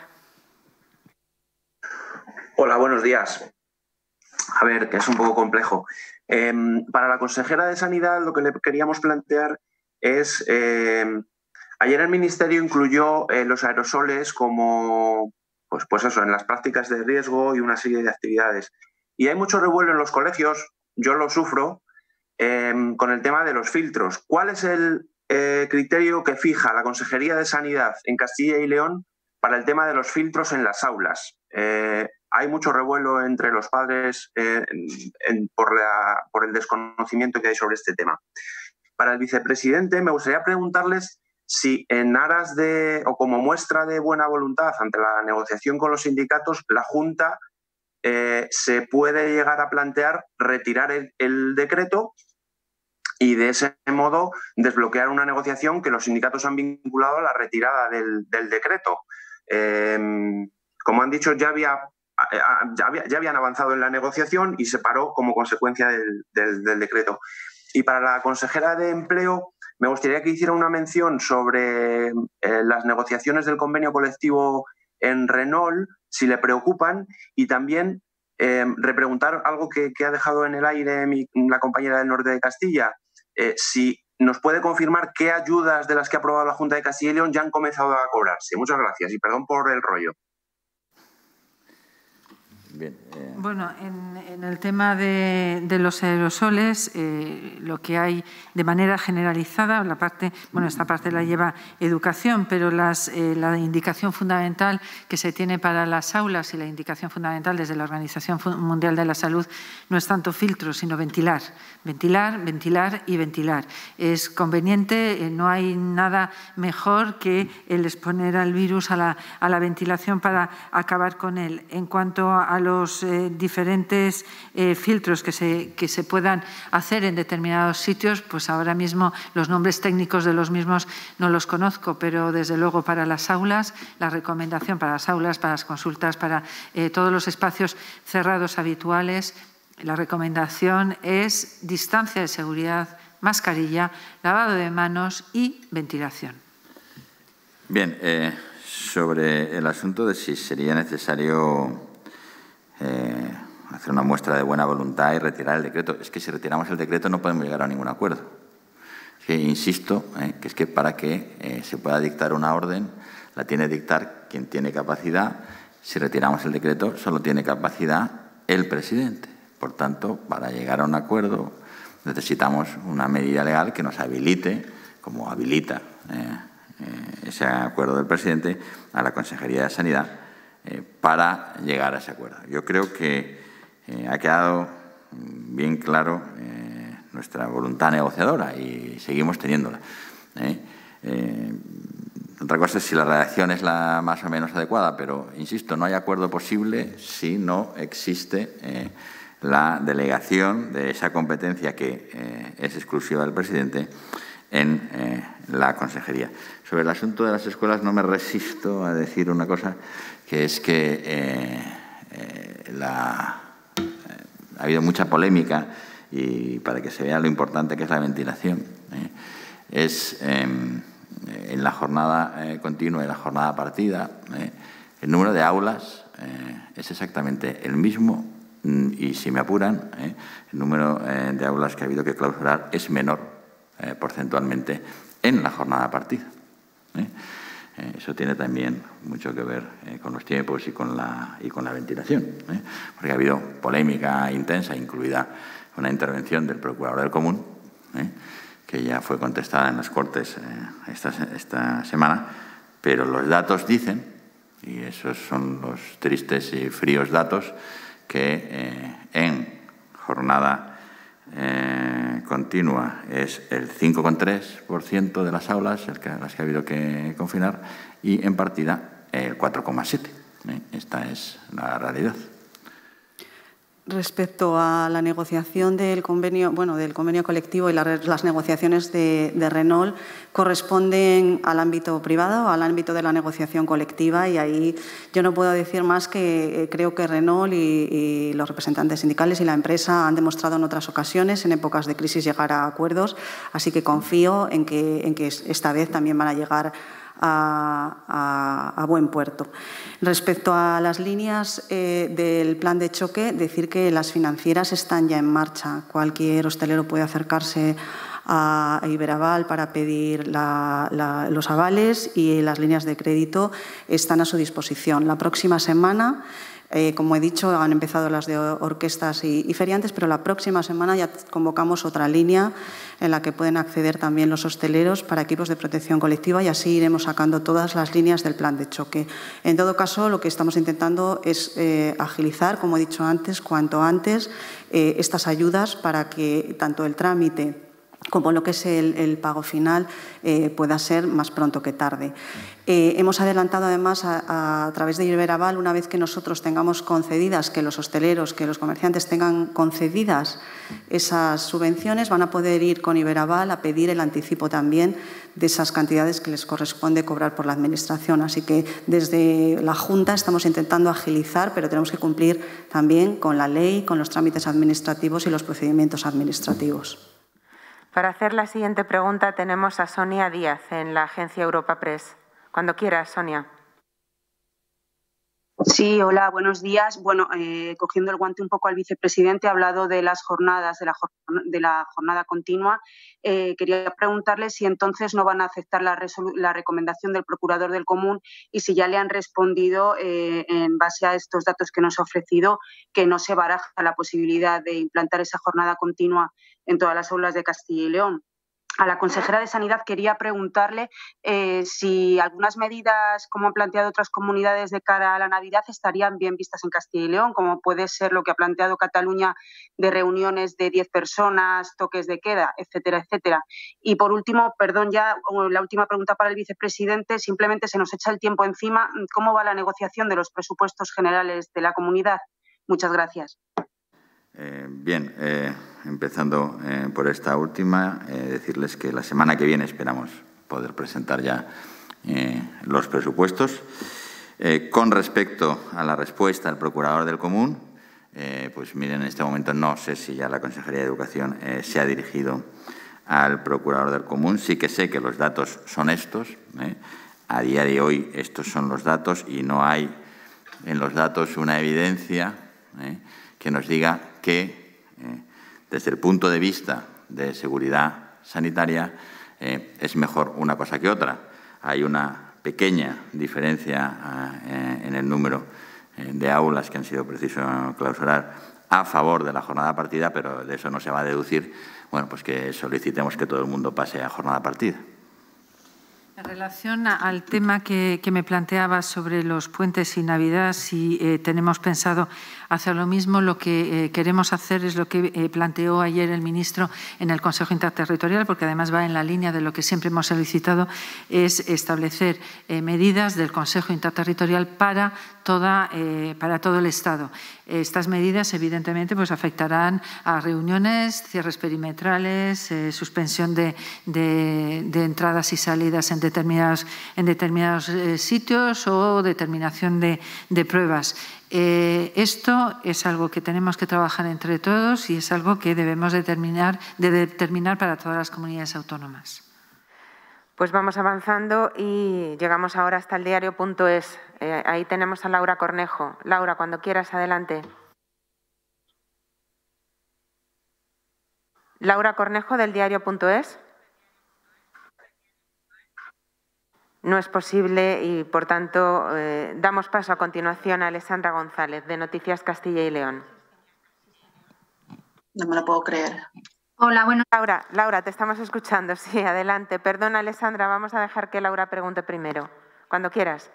Hola, buenos días. A ver, que es un poco complejo. Eh, para la consejera de Sanidad lo que le queríamos plantear es... Eh, ayer el Ministerio incluyó eh, los aerosoles como, pues, pues eso, en las prácticas de riesgo y una serie de actividades. Y hay mucho revuelo en los colegios, yo lo sufro, eh, con el tema de los filtros. ¿Cuál es el eh, criterio que fija la Consejería de Sanidad en Castilla y León para el tema de los filtros en las aulas? Eh, hay mucho revuelo entre los padres eh, en, en, por, la, por el desconocimiento que hay sobre este tema. Para el vicepresidente, me gustaría preguntarles si en aras de, o como muestra de buena voluntad ante la negociación con los sindicatos, la Junta eh, se puede llegar a plantear retirar el, el decreto y de ese modo desbloquear una negociación que los sindicatos han vinculado a la retirada del, del decreto. Eh, como han dicho, ya, había, ya, había, ya habían avanzado en la negociación y se paró como consecuencia del, del, del decreto. Y para la consejera de Empleo, me gustaría que hiciera una mención sobre eh, las negociaciones del convenio colectivo en Renault, si le preocupan, y también eh, repreguntar algo que, que ha dejado en el aire mi, la compañera del norte de Castilla, eh, si nos puede confirmar qué ayudas de las que ha aprobado la Junta de Castilla y León ya han comenzado a cobrarse. Muchas gracias y perdón por el rollo. Bien, eh. Bueno, en, en el tema de, de los aerosoles, eh, lo que hay de manera generalizada, la parte, bueno, esta parte la lleva educación, pero las, eh, la indicación fundamental que se tiene para las aulas y la indicación fundamental desde la Organización Mundial de la Salud no es tanto filtros, sino ventilar, ventilar, ventilar y ventilar. Es conveniente, eh, no hay nada mejor que el exponer al virus a la, a la ventilación para acabar con él. En cuanto a los eh, diferentes eh, filtros que se, que se puedan hacer en determinados sitios, pues ahora mismo los nombres técnicos de los mismos no los conozco, pero desde luego para las aulas, la recomendación para las aulas, para las consultas, para eh, todos los espacios cerrados habituales, la recomendación es distancia de seguridad, mascarilla, lavado de manos y ventilación. Bien, eh, sobre el asunto de si sería necesario Eh, hacer una muestra de buena voluntad y retirar el decreto. Es que si retiramos el decreto no podemos llegar a ningún acuerdo. Es que, insisto, eh, que es que para que eh, se pueda dictar una orden, la tiene que dictar quien tiene capacidad. Si retiramos el decreto, solo tiene capacidad el presidente. Por tanto, para llegar a un acuerdo necesitamos una medida legal que nos habilite, como habilita eh, eh, ese acuerdo del presidente, a la Consejería de Sanidad, Eh, para llegar a ese acuerdo. Yo creo que eh, ha quedado bien claro eh, nuestra voluntad negociadora y seguimos teniéndola. ¿eh? Eh, otra cosa es si la redacción es la más o menos adecuada, pero, insisto, no hay acuerdo posible si no existe eh, la delegación de esa competencia que eh, es exclusiva del presidente en eh, la consejería. Sobre el asunto de las escuelas no me resisto a decir una cosa, que es que eh, eh, la, eh, ha habido mucha polémica y para que se vea lo importante que es la ventilación. Eh, es eh, en la jornada eh, continua y la jornada partida, eh, el número de aulas eh, es exactamente el mismo y, si me apuran, eh, el número eh, de aulas que ha habido que clausurar es menor eh, porcentualmente en la jornada partida. ¿eh? Eh, eso tiene también mucho que ver eh, con los tiempos y con la, y con la ventilación, ¿eh? porque ha habido polémica intensa, incluida una intervención del Procurador del Común, ¿eh? que ya fue contestada en las Cortes eh, esta, esta semana, pero los datos dicen, y esos son los tristes y fríos datos, que eh, en jornada Eh, continua es el cinco coma tres por ciento de las aulas el que, las que ha habido que confinar y en partida el cuatro coma siete por ciento. ¿eh? Esta es la realidad. Respecto a la negociación del convenio, bueno, del convenio colectivo y la, las negociaciones de, de Renault corresponden al ámbito privado, al ámbito de la negociación colectiva, y ahí yo no puedo decir más que eh, creo que Renault y, y los representantes sindicales y la empresa han demostrado en otras ocasiones, en épocas de crisis, llegar a acuerdos, así que confío en que, en que esta vez también van a llegar A, a, a buen puerto. Respecto a las líneas eh, del plan de choque, decir que las financieras están ya en marcha. Cualquier hostelero puede acercarse a Iberaval para pedir la, la, los avales y las líneas de crédito están a su disposición. La próxima semana, eh, como he dicho, han empezado las de orquestas y, y feriantes, pero la próxima semana ya convocamos otra línea en la que pueden acceder también los hosteleros para equipos de protección colectiva y así iremos sacando todas las líneas del plan de choque. En todo caso, lo que estamos intentando es eh, agilizar, como he dicho antes, cuanto antes eh, estas ayudas para que tanto el trámite como lo que es el, el pago final eh, pueda ser más pronto que tarde. Eh, hemos adelantado además a, a, a través de Iberaval, una vez que nosotros tengamos concedidas, que los hosteleros, que los comerciantes tengan concedidas esas subvenciones, van a poder ir con Iberaval a pedir el anticipo también de esas cantidades que les corresponde cobrar por la Administración. Así que desde la Junta estamos intentando agilizar, pero tenemos que cumplir también con la ley, con los trámites administrativos y los procedimientos administrativos. Para hacer la siguiente pregunta tenemos a Sonia Díaz en la agencia Europa Press. Cuando quieras, Sonia. Sí, hola, buenos días. Bueno, eh, cogiendo el guante un poco al vicepresidente, ha hablado de las jornadas, de la, de la jornada continua. Eh, quería preguntarle si entonces no van a aceptar la, la recomendación del Procurador del Común y si ya le han respondido, eh, en base a estos datos que nos ha ofrecido, que no se baraja la posibilidad de implantar esa jornada continua en todas las aulas de Castilla y León. A la consejera de Sanidad quería preguntarle eh, si algunas medidas, como han planteado otras comunidades de cara a la Navidad, estarían bien vistas en Castilla y León, como puede ser lo que ha planteado Cataluña de reuniones de diez personas, toques de queda, etcétera, etcétera. Y por último, perdón ya, la última pregunta para el vicepresidente, simplemente se nos echa el tiempo encima. ¿Cómo va la negociación de los presupuestos generales de la comunidad? Muchas gracias. Eh, bien, eh, empezando eh, por esta última, eh, decirles que la semana que viene esperamos poder presentar ya eh, los presupuestos. Eh, con respecto a la respuesta del Procurador del Común, eh, pues miren, en este momento no sé si ya la Consejería de Educación eh, se ha dirigido al Procurador del Común. Sí que sé que los datos son estos. Eh. A día de hoy estos son los datos y no hay en los datos una evidencia eh, que nos diga que, eh, desde el punto de vista de seguridad sanitaria, eh, es mejor una cosa que otra. Hay una pequeña diferencia eh, en el número eh, de aulas que han sido preciso clausurar a favor de la jornada partida, pero de eso no se va a deducir, bueno, pues que solicitemos que todo el mundo pase a jornada partida. En relación al tema que, que me planteaba sobre los puentes y Navidad, si eh, tenemos pensado hacer lo mismo, lo que eh, queremos hacer es lo que eh, planteó ayer el ministro en el Consejo Interterritorial, porque además va en la línea de lo que siempre hemos solicitado, es establecer eh, medidas del Consejo Interterritorial para, toda, eh, para todo el Estado. Estas medidas, evidentemente, pues afectarán a reuniones, cierres perimetrales, eh, suspensión de, de, de entradas y salidas en determinados, en determinados eh, sitios o determinación de, de pruebas. Eh, esto es algo que tenemos que trabajar entre todos y es algo que debemos determinar, de determinar para todas las comunidades autónomas. Pues vamos avanzando y llegamos ahora hasta el diario punto es. Eh, ahí tenemos a Laura Cornejo. Laura, cuando quieras, adelante. Laura Cornejo, del diario punto es. No es posible y, por tanto, eh, damos paso a continuación a Alessandra González, de Noticias Castilla y León. No me lo puedo creer. Hola, bueno. Laura, Laura, te estamos escuchando. Sí, adelante. Perdona, Alessandra, vamos a dejar que Laura pregunte primero. Cuando quieras.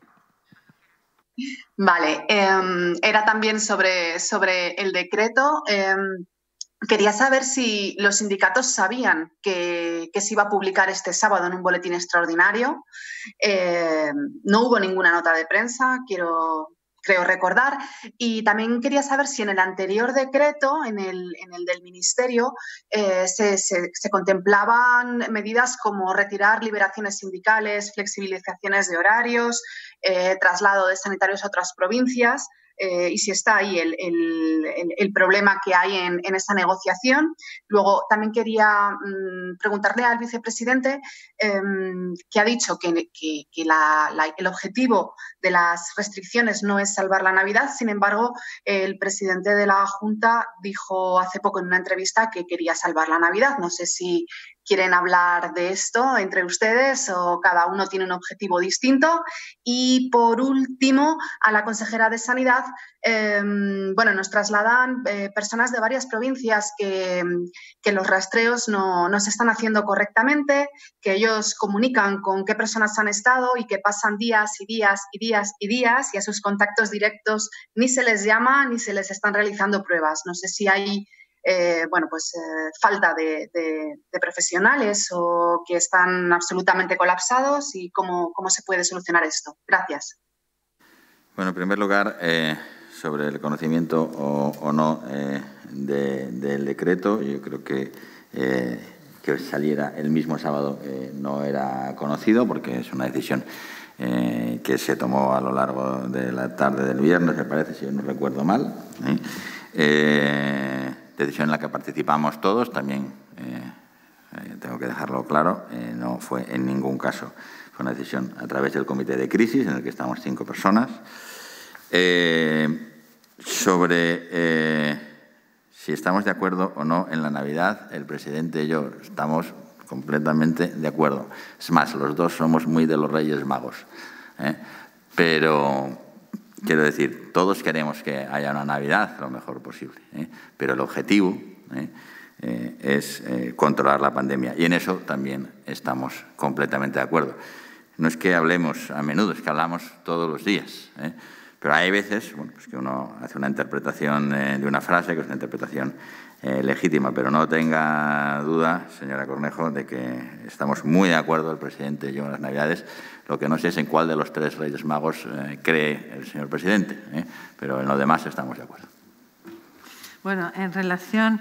Vale, eh, era también sobre, sobre el decreto. Eh, quería saber si los sindicatos sabían que, que se iba a publicar este sábado en un boletín extraordinario. Eh, no hubo ninguna nota de prensa, quiero... creo recordar, y también quería saber si en el anterior decreto, en el, en el del Ministerio, eh, se, se, se contemplaban medidas como retirar liberaciones sindicales, flexibilizaciones de horarios, eh, traslado de sanitarios a otras provincias, eh, y si está ahí el, el, el problema que hay en, en esa negociación. Luego, también quería mmm, preguntarle al vicepresidente eh, que ha dicho que, que, que la, la, el objetivo de las restricciones no es salvar la Navidad. Sin embargo, el presidente de la Junta dijo hace poco en una entrevista que quería salvar la Navidad. No sé si quieren hablar de esto entre ustedes o cada uno tiene un objetivo distinto. Y, por último, a la consejera de Sanidad, eh, bueno, nos trasladan eh, personas de varias provincias que, que los rastreos no, no se están haciendo correctamente, que ellos comunican con qué personas han estado y que pasan días y días y días y días y a sus contactos directos ni se les llama ni se les están realizando pruebas. No sé si hay Eh, bueno, pues eh, falta de, de, de profesionales o que están absolutamente colapsados y cómo, cómo se puede solucionar esto. Gracias. Bueno, en primer lugar, eh, sobre el conocimiento o, o no eh, de, del decreto, yo creo que eh, que saliera el mismo sábado eh, no era conocido porque es una decisión eh, que se tomó a lo largo de la tarde del viernes, me parece, si yo no recuerdo mal. ¿eh? Eh, decisión en la que participamos todos, también eh, eh, tengo que dejarlo claro, eh, no fue en ningún caso, fue una decisión a través del comité de crisis en el que estamos cinco personas. Eh, sobre eh, si estamos de acuerdo o no en la Navidad, el presidente y yo estamos completamente de acuerdo. Es más, los dos somos muy de los Reyes Magos, ¿eh? Pero quiero decir, todos queremos que haya una Navidad lo mejor posible, ¿eh? Pero el objetivo ¿eh? Eh, es eh, controlar la pandemia y en eso también estamos completamente de acuerdo. No es que hablemos a menudo, es que hablamos todos los días, ¿eh? Pero hay veces bueno, pues que uno hace una interpretación eh, de una frase, que es una interpretación eh, legítima, pero no tenga duda, señora Cornejo, de que estamos muy de acuerdo el presidente y yo en las Navidades. Lo que no sé es en cuál de los tres Reyes Magos eh, cree el señor presidente, ¿eh? Pero en lo demás estamos de acuerdo. Bueno, en relación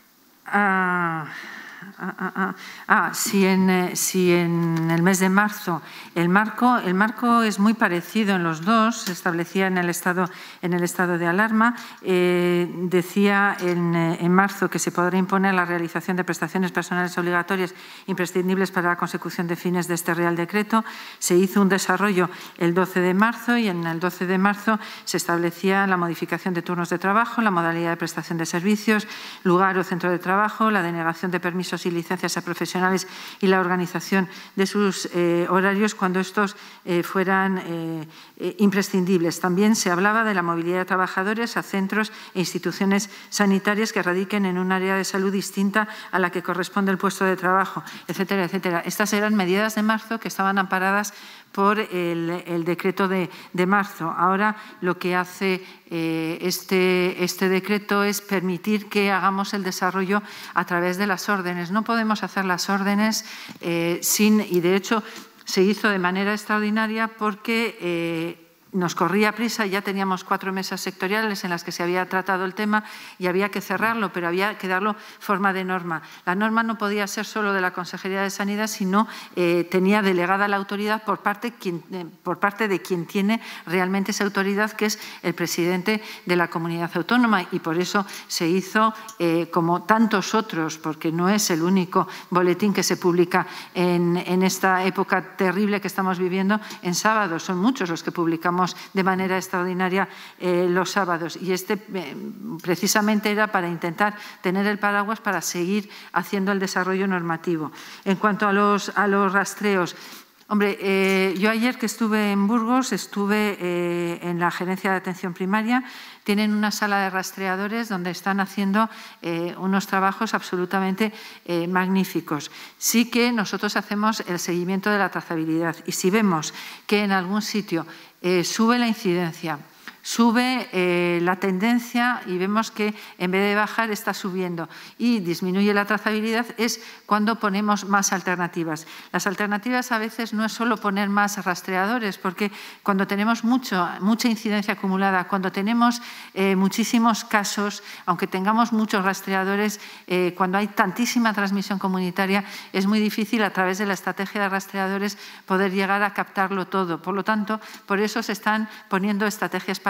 a... Ah, ah, ah. ah si, en, eh, si en el mes de marzo el marco, el marco es muy parecido en los dos, se establecía en el estado, en el estado de alarma, eh, decía en, eh, en marzo que se podrá imponer la realización de prestaciones personales obligatorias imprescindibles para la consecución de fines de este Real Decreto. Se hizo un desarrollo el doce de marzo y en el doce de marzo se establecía la modificación de turnos de trabajo, la modalidad de prestación de servicios, lugar o centro de trabajo, la denegación de permisos y licencias a profesionales y la organización de sus eh, horarios cuando estos eh, fueran eh, eh, imprescindibles. También se hablaba de la movilidad de trabajadores a centros e instituciones sanitarias que radiquen en un área de salud distinta a la que corresponde el puesto de trabajo, etcétera, etcétera. Estas eran medidas de marzo que estaban amparadas por el, el decreto de, de marzo. Ahora lo que hace eh, este, este decreto es permitir que hagamos el desarrollo a través de las órdenes. No podemos hacer las órdenes eh, sin, y de hecho se hizo de manera extraordinaria porque eh, nos corría prisa, ya teníamos cuatro mesas sectoriales en las que se había tratado el tema y había que cerrarlo, pero había que darlo forma de norma. La norma no podía ser solo de la Consejería de Sanidad, sino eh, tenía delegada la autoridad por parte, quien, eh, por parte de quien tiene realmente esa autoridad, que es el presidente de la comunidad autónoma, y por eso se hizo, eh, como tantos otros, porque no es el único boletín que se publica en, en esta época terrible que estamos viviendo, en sábado. Son muchos los que publicamos de manera extraordinaria eh, los sábados y este eh, precisamente era para intentar tener el paraguas para seguir haciendo el desarrollo normativo. En cuanto a los, a los rastreos, hombre, eh, yo ayer que estuve en Burgos, estuve eh, en la Gerencia de Atención Primaria. Tienen una sala de rastreadores donde están haciendo eh, unos trabajos absolutamente eh, magníficos. Sí que nosotros hacemos el seguimiento de la trazabilidad y si vemos que en algún sitio eh, sube la incidencia, sube eh, la tendencia y vemos que en vez de bajar está subiendo y disminuye la trazabilidad, es cuando ponemos más alternativas. Las alternativas a veces no es solo poner más rastreadores, porque cuando tenemos mucho, mucha incidencia acumulada, cuando tenemos eh, muchísimos casos, aunque tengamos muchos rastreadores, eh, cuando hay tantísima transmisión comunitaria, es muy difícil a través de la estrategia de rastreadores poder llegar a captarlo todo. Por lo tanto, por eso se están poniendo estrategias para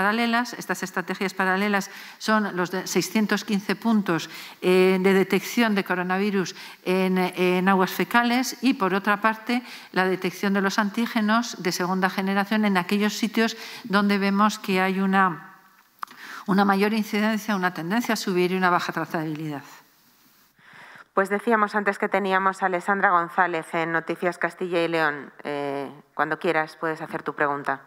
paralelas. Estas estrategias paralelas son los de seiscientos quince puntos eh, de detección de coronavirus en, en aguas fecales y, por otra parte, la detección de los antígenos de segunda generación en aquellos sitios donde vemos que hay una, una mayor incidencia, una tendencia a subir y una baja trazabilidad. Pues decíamos antes que teníamos a Alessandra González en Noticias Castilla y León. Eh, cuando quieras puedes hacer tu pregunta.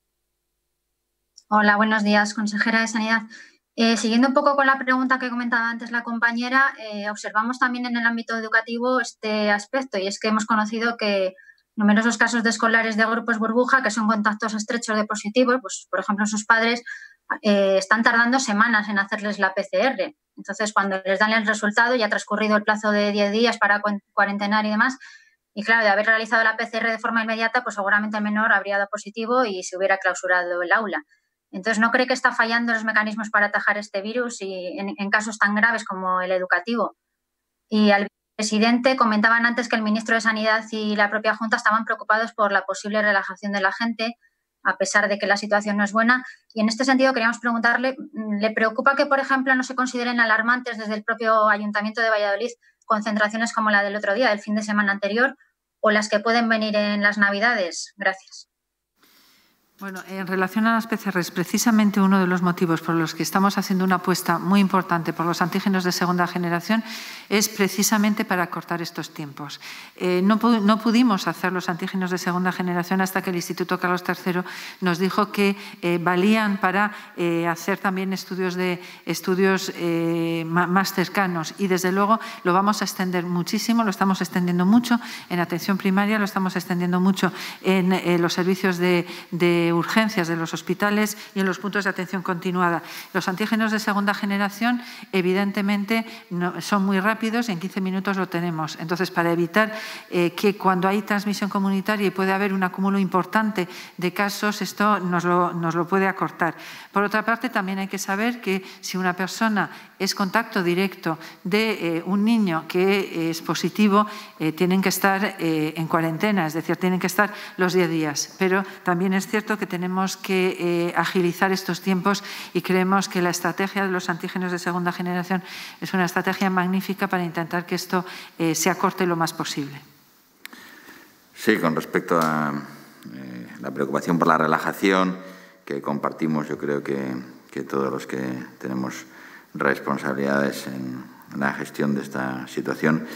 Hola, buenos días, consejera de Sanidad. Eh, siguiendo un poco con la pregunta que comentaba antes la compañera, eh, observamos también en el ámbito educativo este aspecto, y es que hemos conocido que numerosos casos de escolares de grupos burbuja que son contactos estrechos de positivos, pues por ejemplo sus padres eh, están tardando semanas en hacerles la P C R. Entonces, cuando les dan el resultado, ya ha transcurrido el plazo de diez días para cuarentenar y demás, y claro, de haber realizado la P C R de forma inmediata, pues seguramente el menor habría dado positivo y se hubiera clausurado el aula. Entonces, ¿no cree que está fallando los mecanismos para atajar este virus y en, en casos tan graves como el educativo? Y al presidente comentaban antes que el ministro de Sanidad y la propia Junta estaban preocupados por la posible relajación de la gente, a pesar de que la situación no es buena. Y en este sentido queríamos preguntarle, ¿le preocupa que, por ejemplo, no se consideren alarmantes desde el propio Ayuntamiento de Valladolid concentraciones como la del otro día, del fin de semana anterior, o las que pueden venir en las Navidades? Gracias. Bueno, en relación a las P C Rs, precisamente uno de los motivos por los que estamos haciendo una apuesta muy importante por los antígenos de segunda generación es precisamente para acortar estos tiempos. Eh, no, no pudimos hacer los antígenos de segunda generación hasta que el Instituto Carlos tercero nos dijo que eh, valían para eh, hacer también estudios, de, estudios eh, más cercanos, y desde luego lo vamos a extender muchísimo, lo estamos extendiendo mucho en atención primaria, lo estamos extendiendo mucho en eh, los servicios de, de urgencias de los hospitales y en los puntos de atención continuada. Los antígenos de segunda generación, evidentemente, no, son muy rápidos y en quince minutos lo tenemos. Entonces, para evitar eh, que cuando hay transmisión comunitaria y puede haber un acúmulo importante de casos, esto nos lo, nos lo puede acortar. Por otra parte, también hay que saber que si una persona es contacto directo de eh, un niño que es positivo, eh, tienen que estar eh, en cuarentena, es decir, tienen que estar los diez días. Pero también es cierto que tenemos que eh, agilizar estos tiempos y creemos que la estrategia de los antígenos de segunda generación es una estrategia magnífica para intentar que esto eh, se acorte lo más posible. Sí, con respecto a eh, la preocupación por la relajación que compartimos, yo creo que, que todos los que tenemos responsabilidades en la gestión de esta situación,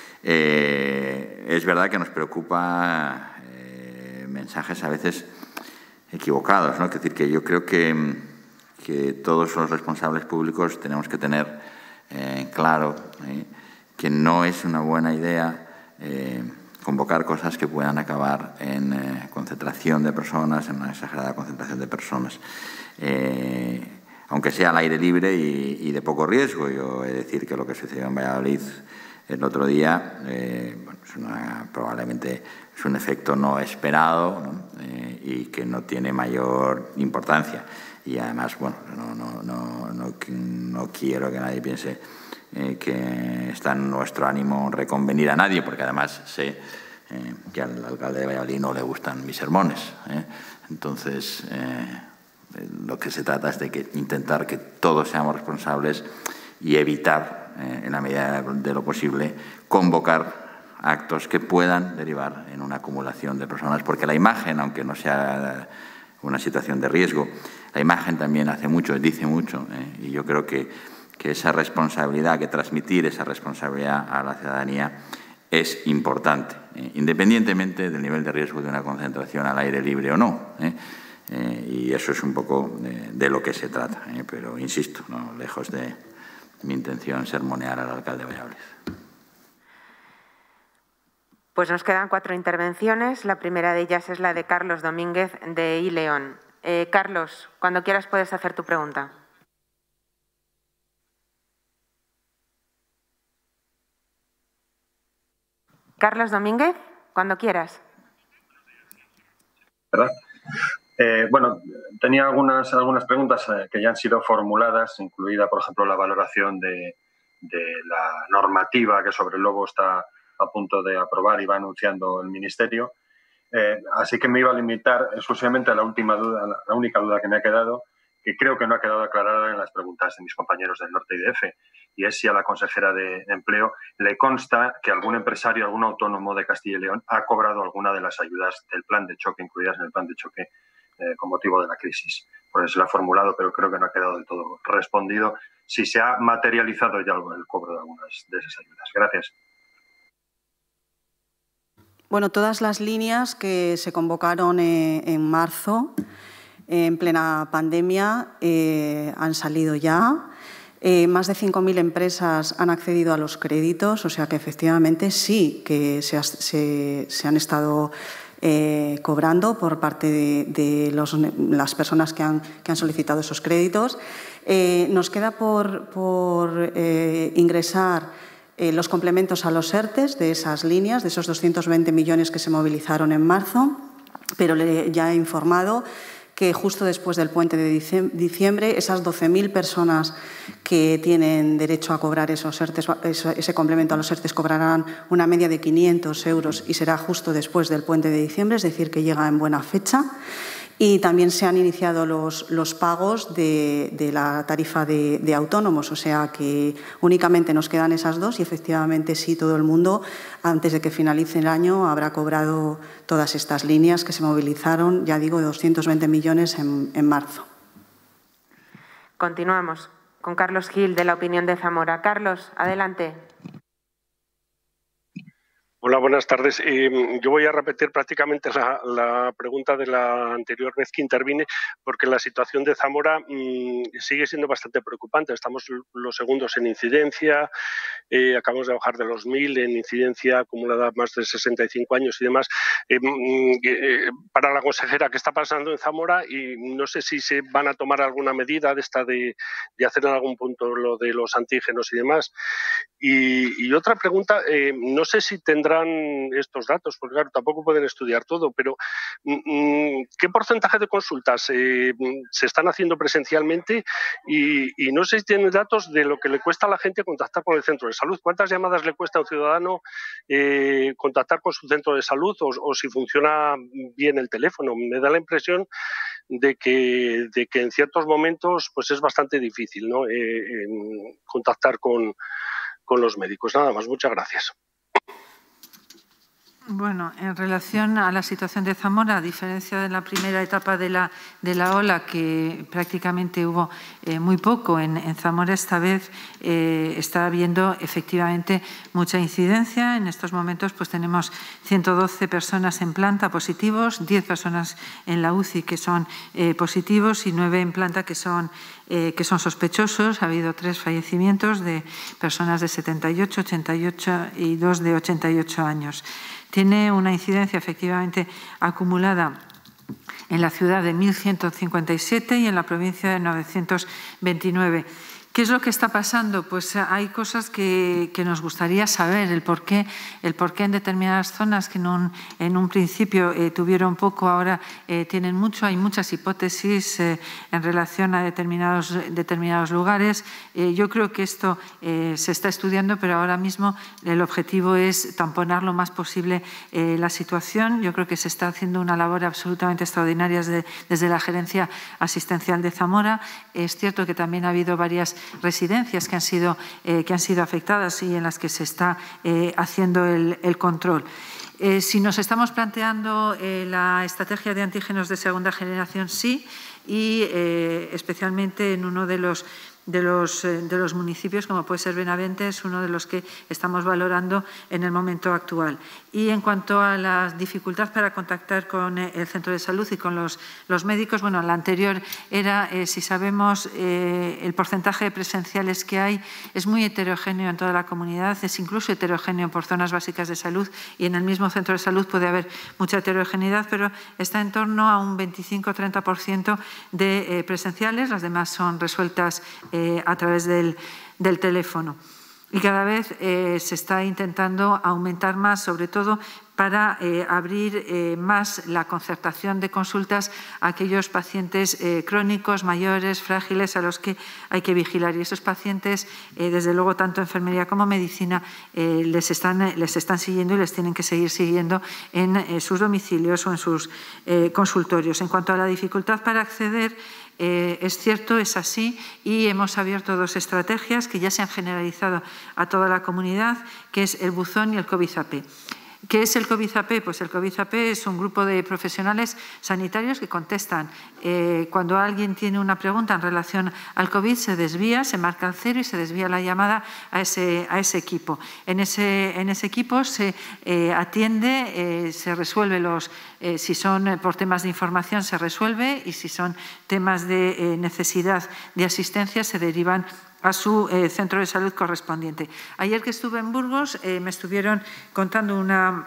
eh, es verdad que nos preocupa eh, mensajes a veces equivocados, ¿no? Es decir, que yo creo que, que todos los responsables públicos tenemos que tener eh, claro eh, que no es una buena idea eh, convocar cosas que puedan acabar en eh, concentración de personas, en una exagerada concentración de personas, eh, aunque sea al aire libre y, y de poco riesgo. Yo he de decir que lo que sucedió en Valladolid el otro día eh, bueno, es una, probablemente es un efecto no esperado, ¿no? Eh, y que no tiene mayor importancia. Y además, bueno, no, no, no, no, no quiero que nadie piense eh, que está en nuestro ánimo reconvenir a nadie, porque además sé eh, que al alcalde de Valladolid no le gustan mis sermones. ¿eh? Entonces, eh, lo que se trata es de que intentar que todos seamos responsables y evitar, eh, en la medida de lo posible, convocar actos que puedan derivar en una acumulación de personas, porque la imagen, aunque no sea una situación de riesgo, la imagen también hace mucho, dice mucho, ¿eh? Y yo creo que, que esa responsabilidad, que transmitir esa responsabilidad a la ciudadanía es importante, ¿eh? Independientemente del nivel de riesgo de una concentración al aire libre o no, ¿eh? Eh, y eso es un poco de, de lo que se trata, ¿eh? Pero insisto, ¿no? Lejos de mi intención sermonear al alcalde de Valladolid. Pues nos quedan cuatro intervenciones. La primera de ellas es la de Carlos Domínguez, de iLeón. Eh, Carlos, cuando quieras puedes hacer tu pregunta. Carlos Domínguez, cuando quieras. ¿Verdad? Eh, bueno, tenía algunas, algunas preguntas eh, que ya han sido formuladas, incluida, por ejemplo, la valoración de, de la normativa que sobre el lobo está a punto de aprobar y va anunciando el Ministerio. Eh, así que me iba a limitar exclusivamente a la última duda, la única duda que me ha quedado, que creo que no ha quedado aclarada en las preguntas de mis compañeros del Norte y D F, y es si a la consejera de Empleo le consta que algún empresario, algún autónomo de Castilla y León ha cobrado alguna de las ayudas del plan de choque, incluidas en el plan de choque eh, con motivo de la crisis. Por eso lo ha formulado, pero creo que no ha quedado del todo respondido si se ha materializado ya el cobro de algunas de esas ayudas. Gracias. Bueno, todas las líneas que se convocaron eh, en marzo, eh, en plena pandemia, eh, han salido ya. Eh, más de cinco mil empresas han accedido a los créditos, o sea que efectivamente sí que se, ha, se, se han estado eh, cobrando por parte de, de los, las personas que han, que han solicitado esos créditos. Eh, nos queda por, por eh, ingresar Eh, los complementos a los ERTES de esas líneas, de esos doscientos veinte millones que se movilizaron en marzo, pero le, ya he informado que justo después del puente de diciembre, esas doce mil personas que tienen derecho a cobrar esos ERTES, ese, ese complemento a los ERTES cobrarán una media de quinientos euros y será justo después del puente de diciembre, es decir, que llega en buena fecha. Y también se han iniciado los, los pagos de, de la tarifa de, de autónomos, o sea que únicamente nos quedan esas dos y efectivamente sí, todo el mundo, antes de que finalice el año, habrá cobrado todas estas líneas que se movilizaron, ya digo, de doscientos veinte millones en, en marzo. Continuamos con Carlos Gil, de La Opinión de Zamora. Carlos, adelante. Hola, buenas tardes. Eh, yo voy a repetir prácticamente la, la pregunta de la anterior vez que intervine, porque la situación de Zamora mmm, sigue siendo bastante preocupante. Estamos los segundos en incidencia, eh, acabamos de bajar de los mil en incidencia acumulada más de sesenta y cinco años y demás. Eh, eh, para la consejera, ¿qué está pasando en Zamora? Y no sé si se van a tomar alguna medida de esta de, de hacer en algún punto lo de los antígenos y demás. Y, y otra pregunta, eh, no sé si tendrán estos datos, porque claro, tampoco pueden estudiar todo, pero ¿qué porcentaje de consultas eh, se están haciendo presencialmente? Y, y no sé si tienen datos de lo que le cuesta a la gente contactar con el centro de salud. ¿Cuántas llamadas le cuesta a un ciudadano eh, contactar con su centro de salud o, o si funciona bien el teléfono? Me da la impresión de que, de que en ciertos momentos pues es bastante difícil, ¿no? eh, contactar con, con los médicos. Nada más, muchas gracias. Bueno, en relación a la situación de Zamora, a diferencia de la primera etapa de la, de la ola, que prácticamente hubo eh, muy poco, en, en Zamora esta vez eh, está habiendo efectivamente mucha incidencia. En estos momentos pues tenemos ciento doce personas en planta positivos, diez personas en la U C I que son eh, positivos y nueve en planta que son Eh, que son sospechosos. Ha habido tres fallecimientos de personas de setenta y ocho, ochenta y ocho y dos de ochenta y ocho años. Tiene una incidencia efectivamente acumulada en la ciudad de mil ciento cincuenta y siete y en la provincia de novecientos veintinueve. ¿Qué es lo que está pasando? Pues hay cosas que, que nos gustaría saber, el por qué, el por qué en determinadas zonas que en un, en un principio eh, tuvieron poco, ahora eh, tienen mucho. Hay muchas hipótesis eh, en relación a determinados, determinados lugares. Eh, yo creo que esto eh, se está estudiando, pero ahora mismo el objetivo es tamponar lo más posible eh, la situación. Yo creo que se está haciendo una labor absolutamente extraordinaria desde, desde la Gerencia Asistencial de Zamora. Es cierto que también ha habido varias residencias que han sido, eh, que han sido afectadas y en las que se está eh, haciendo el, el control. Eh, si nos estamos planteando eh, la estrategia de antígenos de segunda generación, sí, y eh, especialmente en uno de los De los, de los municipios, como puede ser Benavente, es uno de los que estamos valorando en el momento actual. Y en cuanto a la dificultad para contactar con el centro de salud y con los, los médicos, bueno, la anterior era, eh, si sabemos, eh, el porcentaje de presenciales que hay es muy heterogéneo en toda la comunidad, es incluso heterogéneo por zonas básicas de salud y en el mismo centro de salud puede haber mucha heterogeneidad, pero está en torno a un veinticinco a treinta por ciento de eh, presenciales, las demás son resueltas Eh, a través del, del teléfono. Y cada vez eh, se está intentando aumentar más, sobre todo para eh, abrir eh, más la concertación de consultas a aquellos pacientes eh, crónicos, mayores, frágiles, a los que hay que vigilar. Y esos pacientes, eh, desde luego, tanto enfermería como medicina, eh, les, están, les están siguiendo y les tienen que seguir siguiendo en eh, sus domicilios o en sus eh, consultorios. En cuanto a la dificultad para acceder, Eh, es cierto, es así, y hemos abierto dos estrategias que ya se han generalizado a toda la comunidad, que es el buzón y el COVID A P. ¿Qué es el COVID A P? Pues el COVID A P es un grupo de profesionales sanitarios que contestan. Eh, cuando alguien tiene una pregunta en relación al COVID, se desvía, se marca el cero y se desvía la llamada a ese, a ese equipo. En ese, en ese equipo se eh, atiende, eh, se resuelve los, eh, si son por temas de información se resuelve y si son temas de eh, necesidad de asistencia se derivan a su eh, centro de salud correspondiente. Ayer que estuve en Burgos eh, me estuvieron contando una,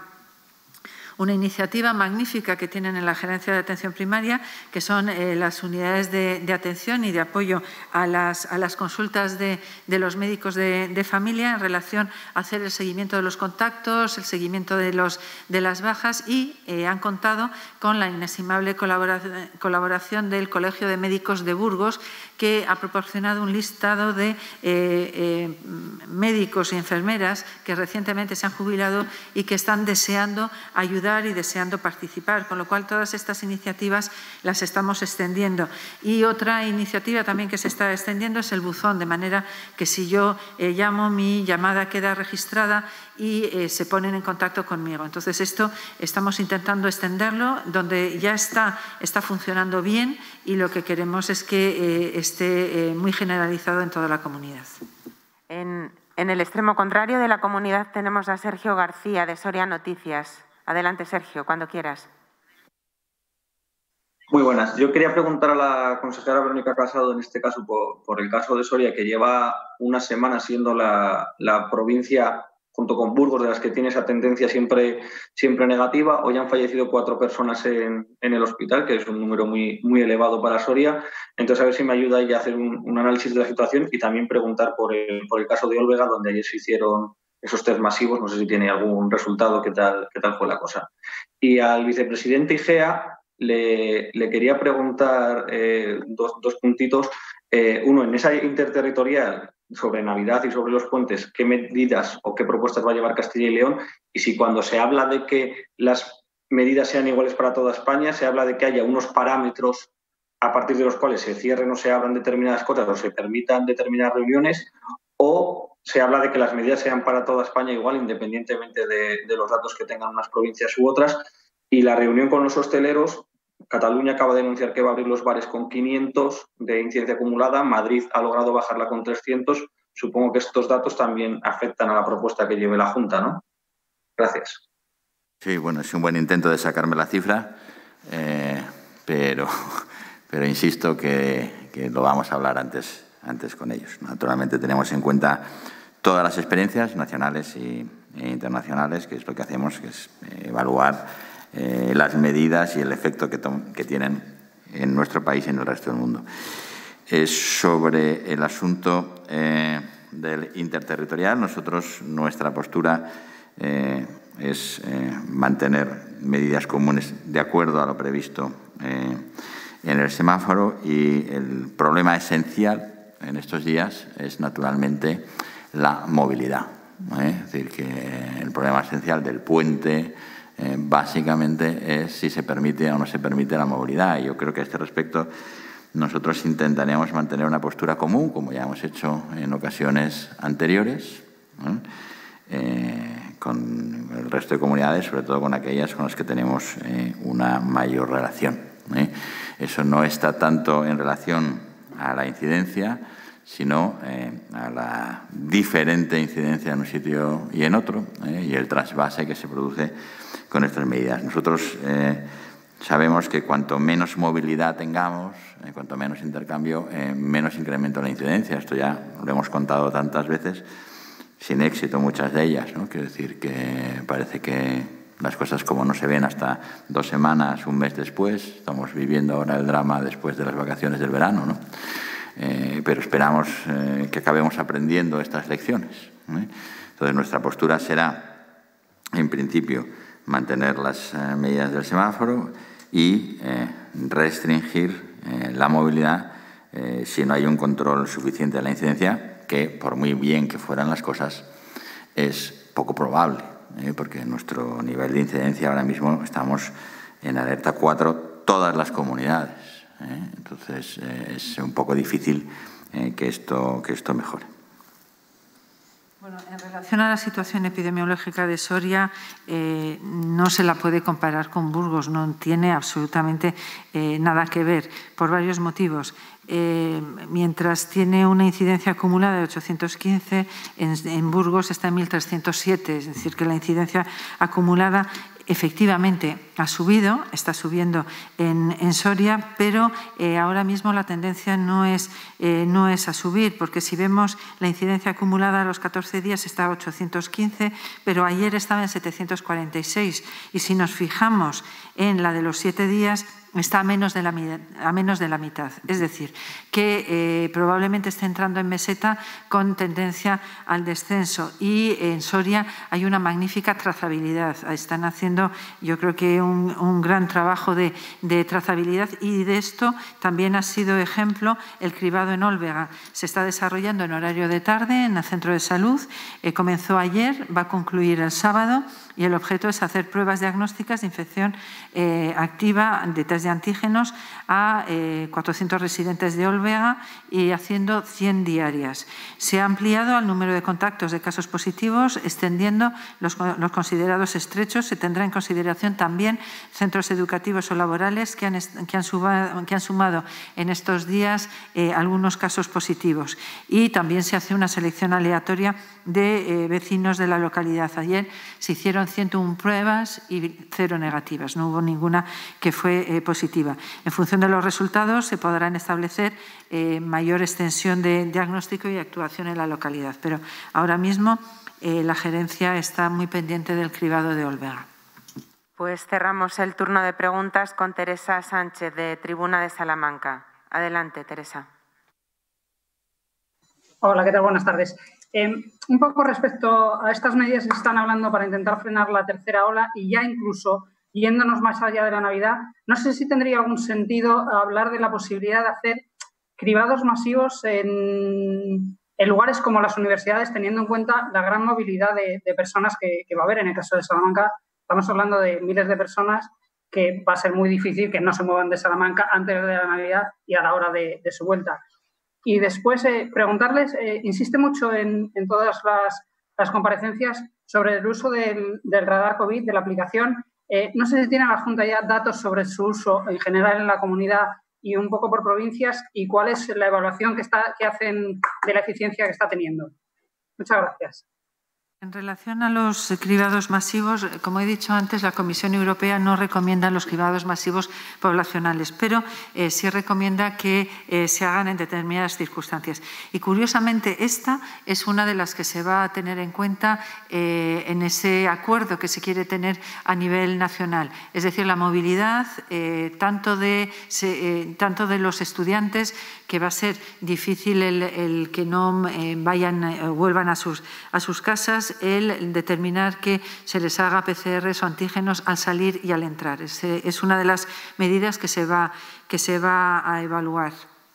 una iniciativa magnífica que tienen en la Gerencia de Atención Primaria, que son eh, las unidades de, de atención y de apoyo a las, a las consultas de, de los médicos de, de familia en relación a hacer el seguimiento de los contactos, el seguimiento de, los, de las bajas y eh, han contado con la inestimable colaboración, colaboración del Colegio de Médicos de Burgos, que ha proporcionado un listado de eh, eh, médicos y enfermeras que recientemente se han jubilado y que están deseando ayudar y deseando participar, con lo cual todas estas iniciativas las estamos extendiendo. Y otra iniciativa también que se está extendiendo es el buzón, de manera que si yo eh, llamo, mi llamada queda registrada y eh, se ponen en contacto conmigo. Entonces, esto estamos intentando extenderlo, donde ya está, está funcionando bien y lo que queremos es que eh, esté eh, muy generalizado en toda la comunidad. En, en el extremo contrario de la comunidad tenemos a Sergio García, de Soria Noticias. Adelante, Sergio, cuando quieras. Muy buenas. Yo quería preguntar a la consejera Verónica Casado, en este caso por, por el caso de Soria, que lleva una semana siendo la, la provincia, junto con Burgos, de las que tiene esa tendencia siempre, siempre negativa. Hoy han fallecido cuatro personas en, en el hospital, que es un número muy, muy elevado para Soria. Entonces, a ver si me ayuda ella a hacer un, un análisis de la situación y también preguntar por el, por el caso de Olvega, donde ayer se hicieron esos test masivos. No sé si tiene algún resultado, qué tal, qué tal fue la cosa. Y al vicepresidente Igea le, le quería preguntar eh, dos, dos puntitos. Eh, uno, en esa interterritorial sobre Navidad y sobre los puentes, ¿qué medidas o qué propuestas va a llevar Castilla y León? Y si cuando se habla de que las medidas sean iguales para toda España, se habla de que haya unos parámetros a partir de los cuales se cierren o se abran determinadas cosas o se permitan determinadas reuniones, o se habla de que las medidas sean para toda España igual, independientemente de, de los datos que tengan unas provincias u otras. Y la reunión con los hosteleros, Cataluña acaba de anunciar que va a abrir los bares con quinientos de incidencia acumulada, Madrid ha logrado bajarla con trescientos. Supongo que estos datos también afectan a la propuesta que lleve la Junta, ¿no? Gracias. Sí, bueno, es un buen intento de sacarme la cifra, eh, pero, pero insisto que, que lo vamos a hablar antes, antes con ellos. Naturalmente tenemos en cuenta todas las experiencias nacionales y, e internacionales, que es lo que hacemos, que es eh, evaluar Eh, las medidas y el efecto que, que tienen en nuestro país y en el resto del mundo. Eh, sobre el asunto eh, del interterritorial, nosotros, nuestra postura eh, es eh, mantener medidas comunes de acuerdo a lo previsto eh, en el semáforo, y el problema esencial en estos días es naturalmente la movilidad. ¿eh? Es decir, que el problema esencial del puente Eh, básicamente es si se permite o no se permite la movilidad. Y yo creo que a este respecto nosotros intentaremos mantener una postura común, como ya hemos hecho en ocasiones anteriores, ¿eh? Eh, con el resto de comunidades, sobre todo con aquellas con las que tenemos eh, una mayor relación. ¿eh? Eso no está tanto en relación a la incidencia, sino eh, a la diferente incidencia en un sitio y en otro, eh, y el trasvase que se produce con estas medidas. Nosotros eh, sabemos que cuanto menos movilidad tengamos, eh, cuanto menos intercambio, eh, menos incremento en la incidencia. Esto ya lo hemos contado tantas veces, sin éxito muchas de ellas, ¿no? Quiero decir que parece que las cosas como no se ven hasta dos semanas, un mes después. Estamos viviendo ahora el drama después de las vacaciones del verano, ¿no? Eh, pero esperamos eh, que acabemos aprendiendo estas lecciones. ¿eh? Entonces, nuestra postura será, en principio, mantener las eh, medidas del semáforo y eh, restringir eh, la movilidad eh, si no hay un control suficiente de la incidencia, que por muy bien que fueran las cosas es poco probable, eh, porque en nuestro nivel de incidencia ahora mismo estamos en alerta cuatro todas las comunidades. ¿eh? Entonces eh, es un poco difícil eh, que, esto, que esto mejore. Bueno, en relación a la situación epidemiológica de Soria, eh, no se la puede comparar con Burgos, no tiene absolutamente eh, nada que ver, por varios motivos. Eh, mientras tiene una incidencia acumulada de ochocientos quince, en, en Burgos está en mil trescientos siete, es decir, que la incidencia acumulada efectivamente ha subido, está subiendo en, en Soria, pero eh, ahora mismo la tendencia no es, eh, no es a subir, porque si vemos la incidencia acumulada a los catorce días está a ochocientos quince, pero ayer estaba en setecientos cuarenta y seis, y si nos fijamos en la de los siete días, está a menos de la, a menos de la mitad. Es decir, que eh, probablemente esté entrando en meseta con tendencia al descenso. Y en Soria hay una magnífica trazabilidad. Están haciendo, yo creo que un, un gran trabajo de, de trazabilidad, y de esto también ha sido ejemplo el cribado en Olvega. Se está desarrollando en horario de tarde en el centro de salud. Eh, comenzó ayer, va a concluir el sábado, y el objeto es hacer pruebas diagnósticas de infección eh, activa de test de antígenos a eh, cuatrocientos residentes de Olvega y haciendo cien diarias. Se ha ampliado al número de contactos de casos positivos, extendiendo los, los considerados estrechos. Se tendrá en consideración también centros educativos o laborales que han, que han, sumado, que han sumado en estos días eh, algunos casos positivos. Y también se hace una selección aleatoria de eh, vecinos de la localidad. Ayer se hicieron ciento una pruebas y cero negativas, no hubo ninguna que fue eh, positiva. En función de los resultados se podrán establecer eh, mayor extensión de diagnóstico y actuación en la localidad, pero ahora mismo eh, la gerencia está muy pendiente del cribado de Olvega. Pues cerramos el turno de preguntas con Teresa Sánchez, de Tribuna de Salamanca. Adelante, Teresa. Hola, ¿qué tal? Buenas tardes. Eh, un poco respecto a estas medidas que se están hablando para intentar frenar la tercera ola, y ya incluso yéndonos más allá de la Navidad, no sé si tendría algún sentido hablar de la posibilidad de hacer cribados masivos en, en lugares como las universidades, teniendo en cuenta la gran movilidad de, de personas que, que va a haber. En el caso de Salamanca, estamos hablando de miles de personas que va a ser muy difícil que no se muevan de Salamanca antes de la Navidad y a la hora de, de su vuelta. Y después eh, preguntarles, eh, insiste mucho en, en todas las, las comparecencias sobre el uso del, del radar COVID, de la aplicación. Eh, no sé si tiene la Junta ya datos sobre su uso en general en la comunidad y un poco por provincias, y cuál es la evaluación que, está, que hacen de la eficiencia que está teniendo. Muchas gracias. En relación a los cribados masivos, como he dicho antes, la Comisión Europea no recomienda los cribados masivos poblacionales, pero eh, sí recomienda que eh, se hagan en determinadas circunstancias. Y curiosamente, esta es una de las que se va a tener en cuenta eh, en ese acuerdo que se quiere tener a nivel nacional. Es decir, la movilidad eh, tanto, de, se, eh, tanto de los estudiantes, que va a ser difícil el, el que no eh, vayan, eh, vuelvan a sus, a sus casas, el determinar que se les haga P C Rs o antígenos al salir y al entrar. Es, es una de las medidas que se va, que se va a evaluar.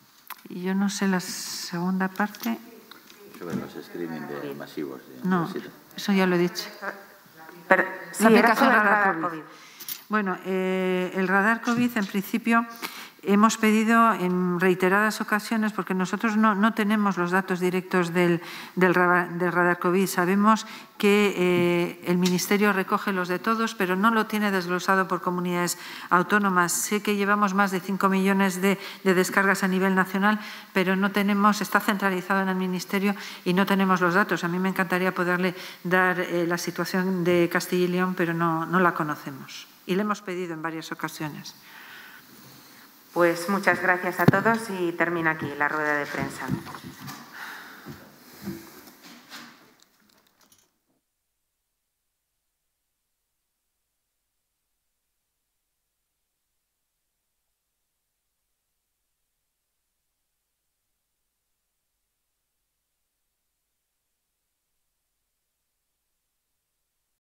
Y yo no sé la segunda parte. Sobre los screening de masivos. De no, eso ya lo he dicho. Pero, sí, la aplicación radar, radar radar COVID. COVID. Bueno, eh, el radar COVID, en principio, hemos pedido en reiteradas ocasiones, porque nosotros no, no tenemos los datos directos del, del, radar, del radar COVID. Sabemos que eh, el Ministerio recoge los de todos, pero no lo tiene desglosado por comunidades autónomas. Sé que llevamos más de cinco millones de, de descargas a nivel nacional, pero no tenemos, está centralizado en el Ministerio y no tenemos los datos. A mí me encantaría poderle dar eh, la situación de Castilla y León, pero no, no la conocemos. Y le hemos pedido en varias ocasiones. Pues muchas gracias a todos y termina aquí la rueda de prensa.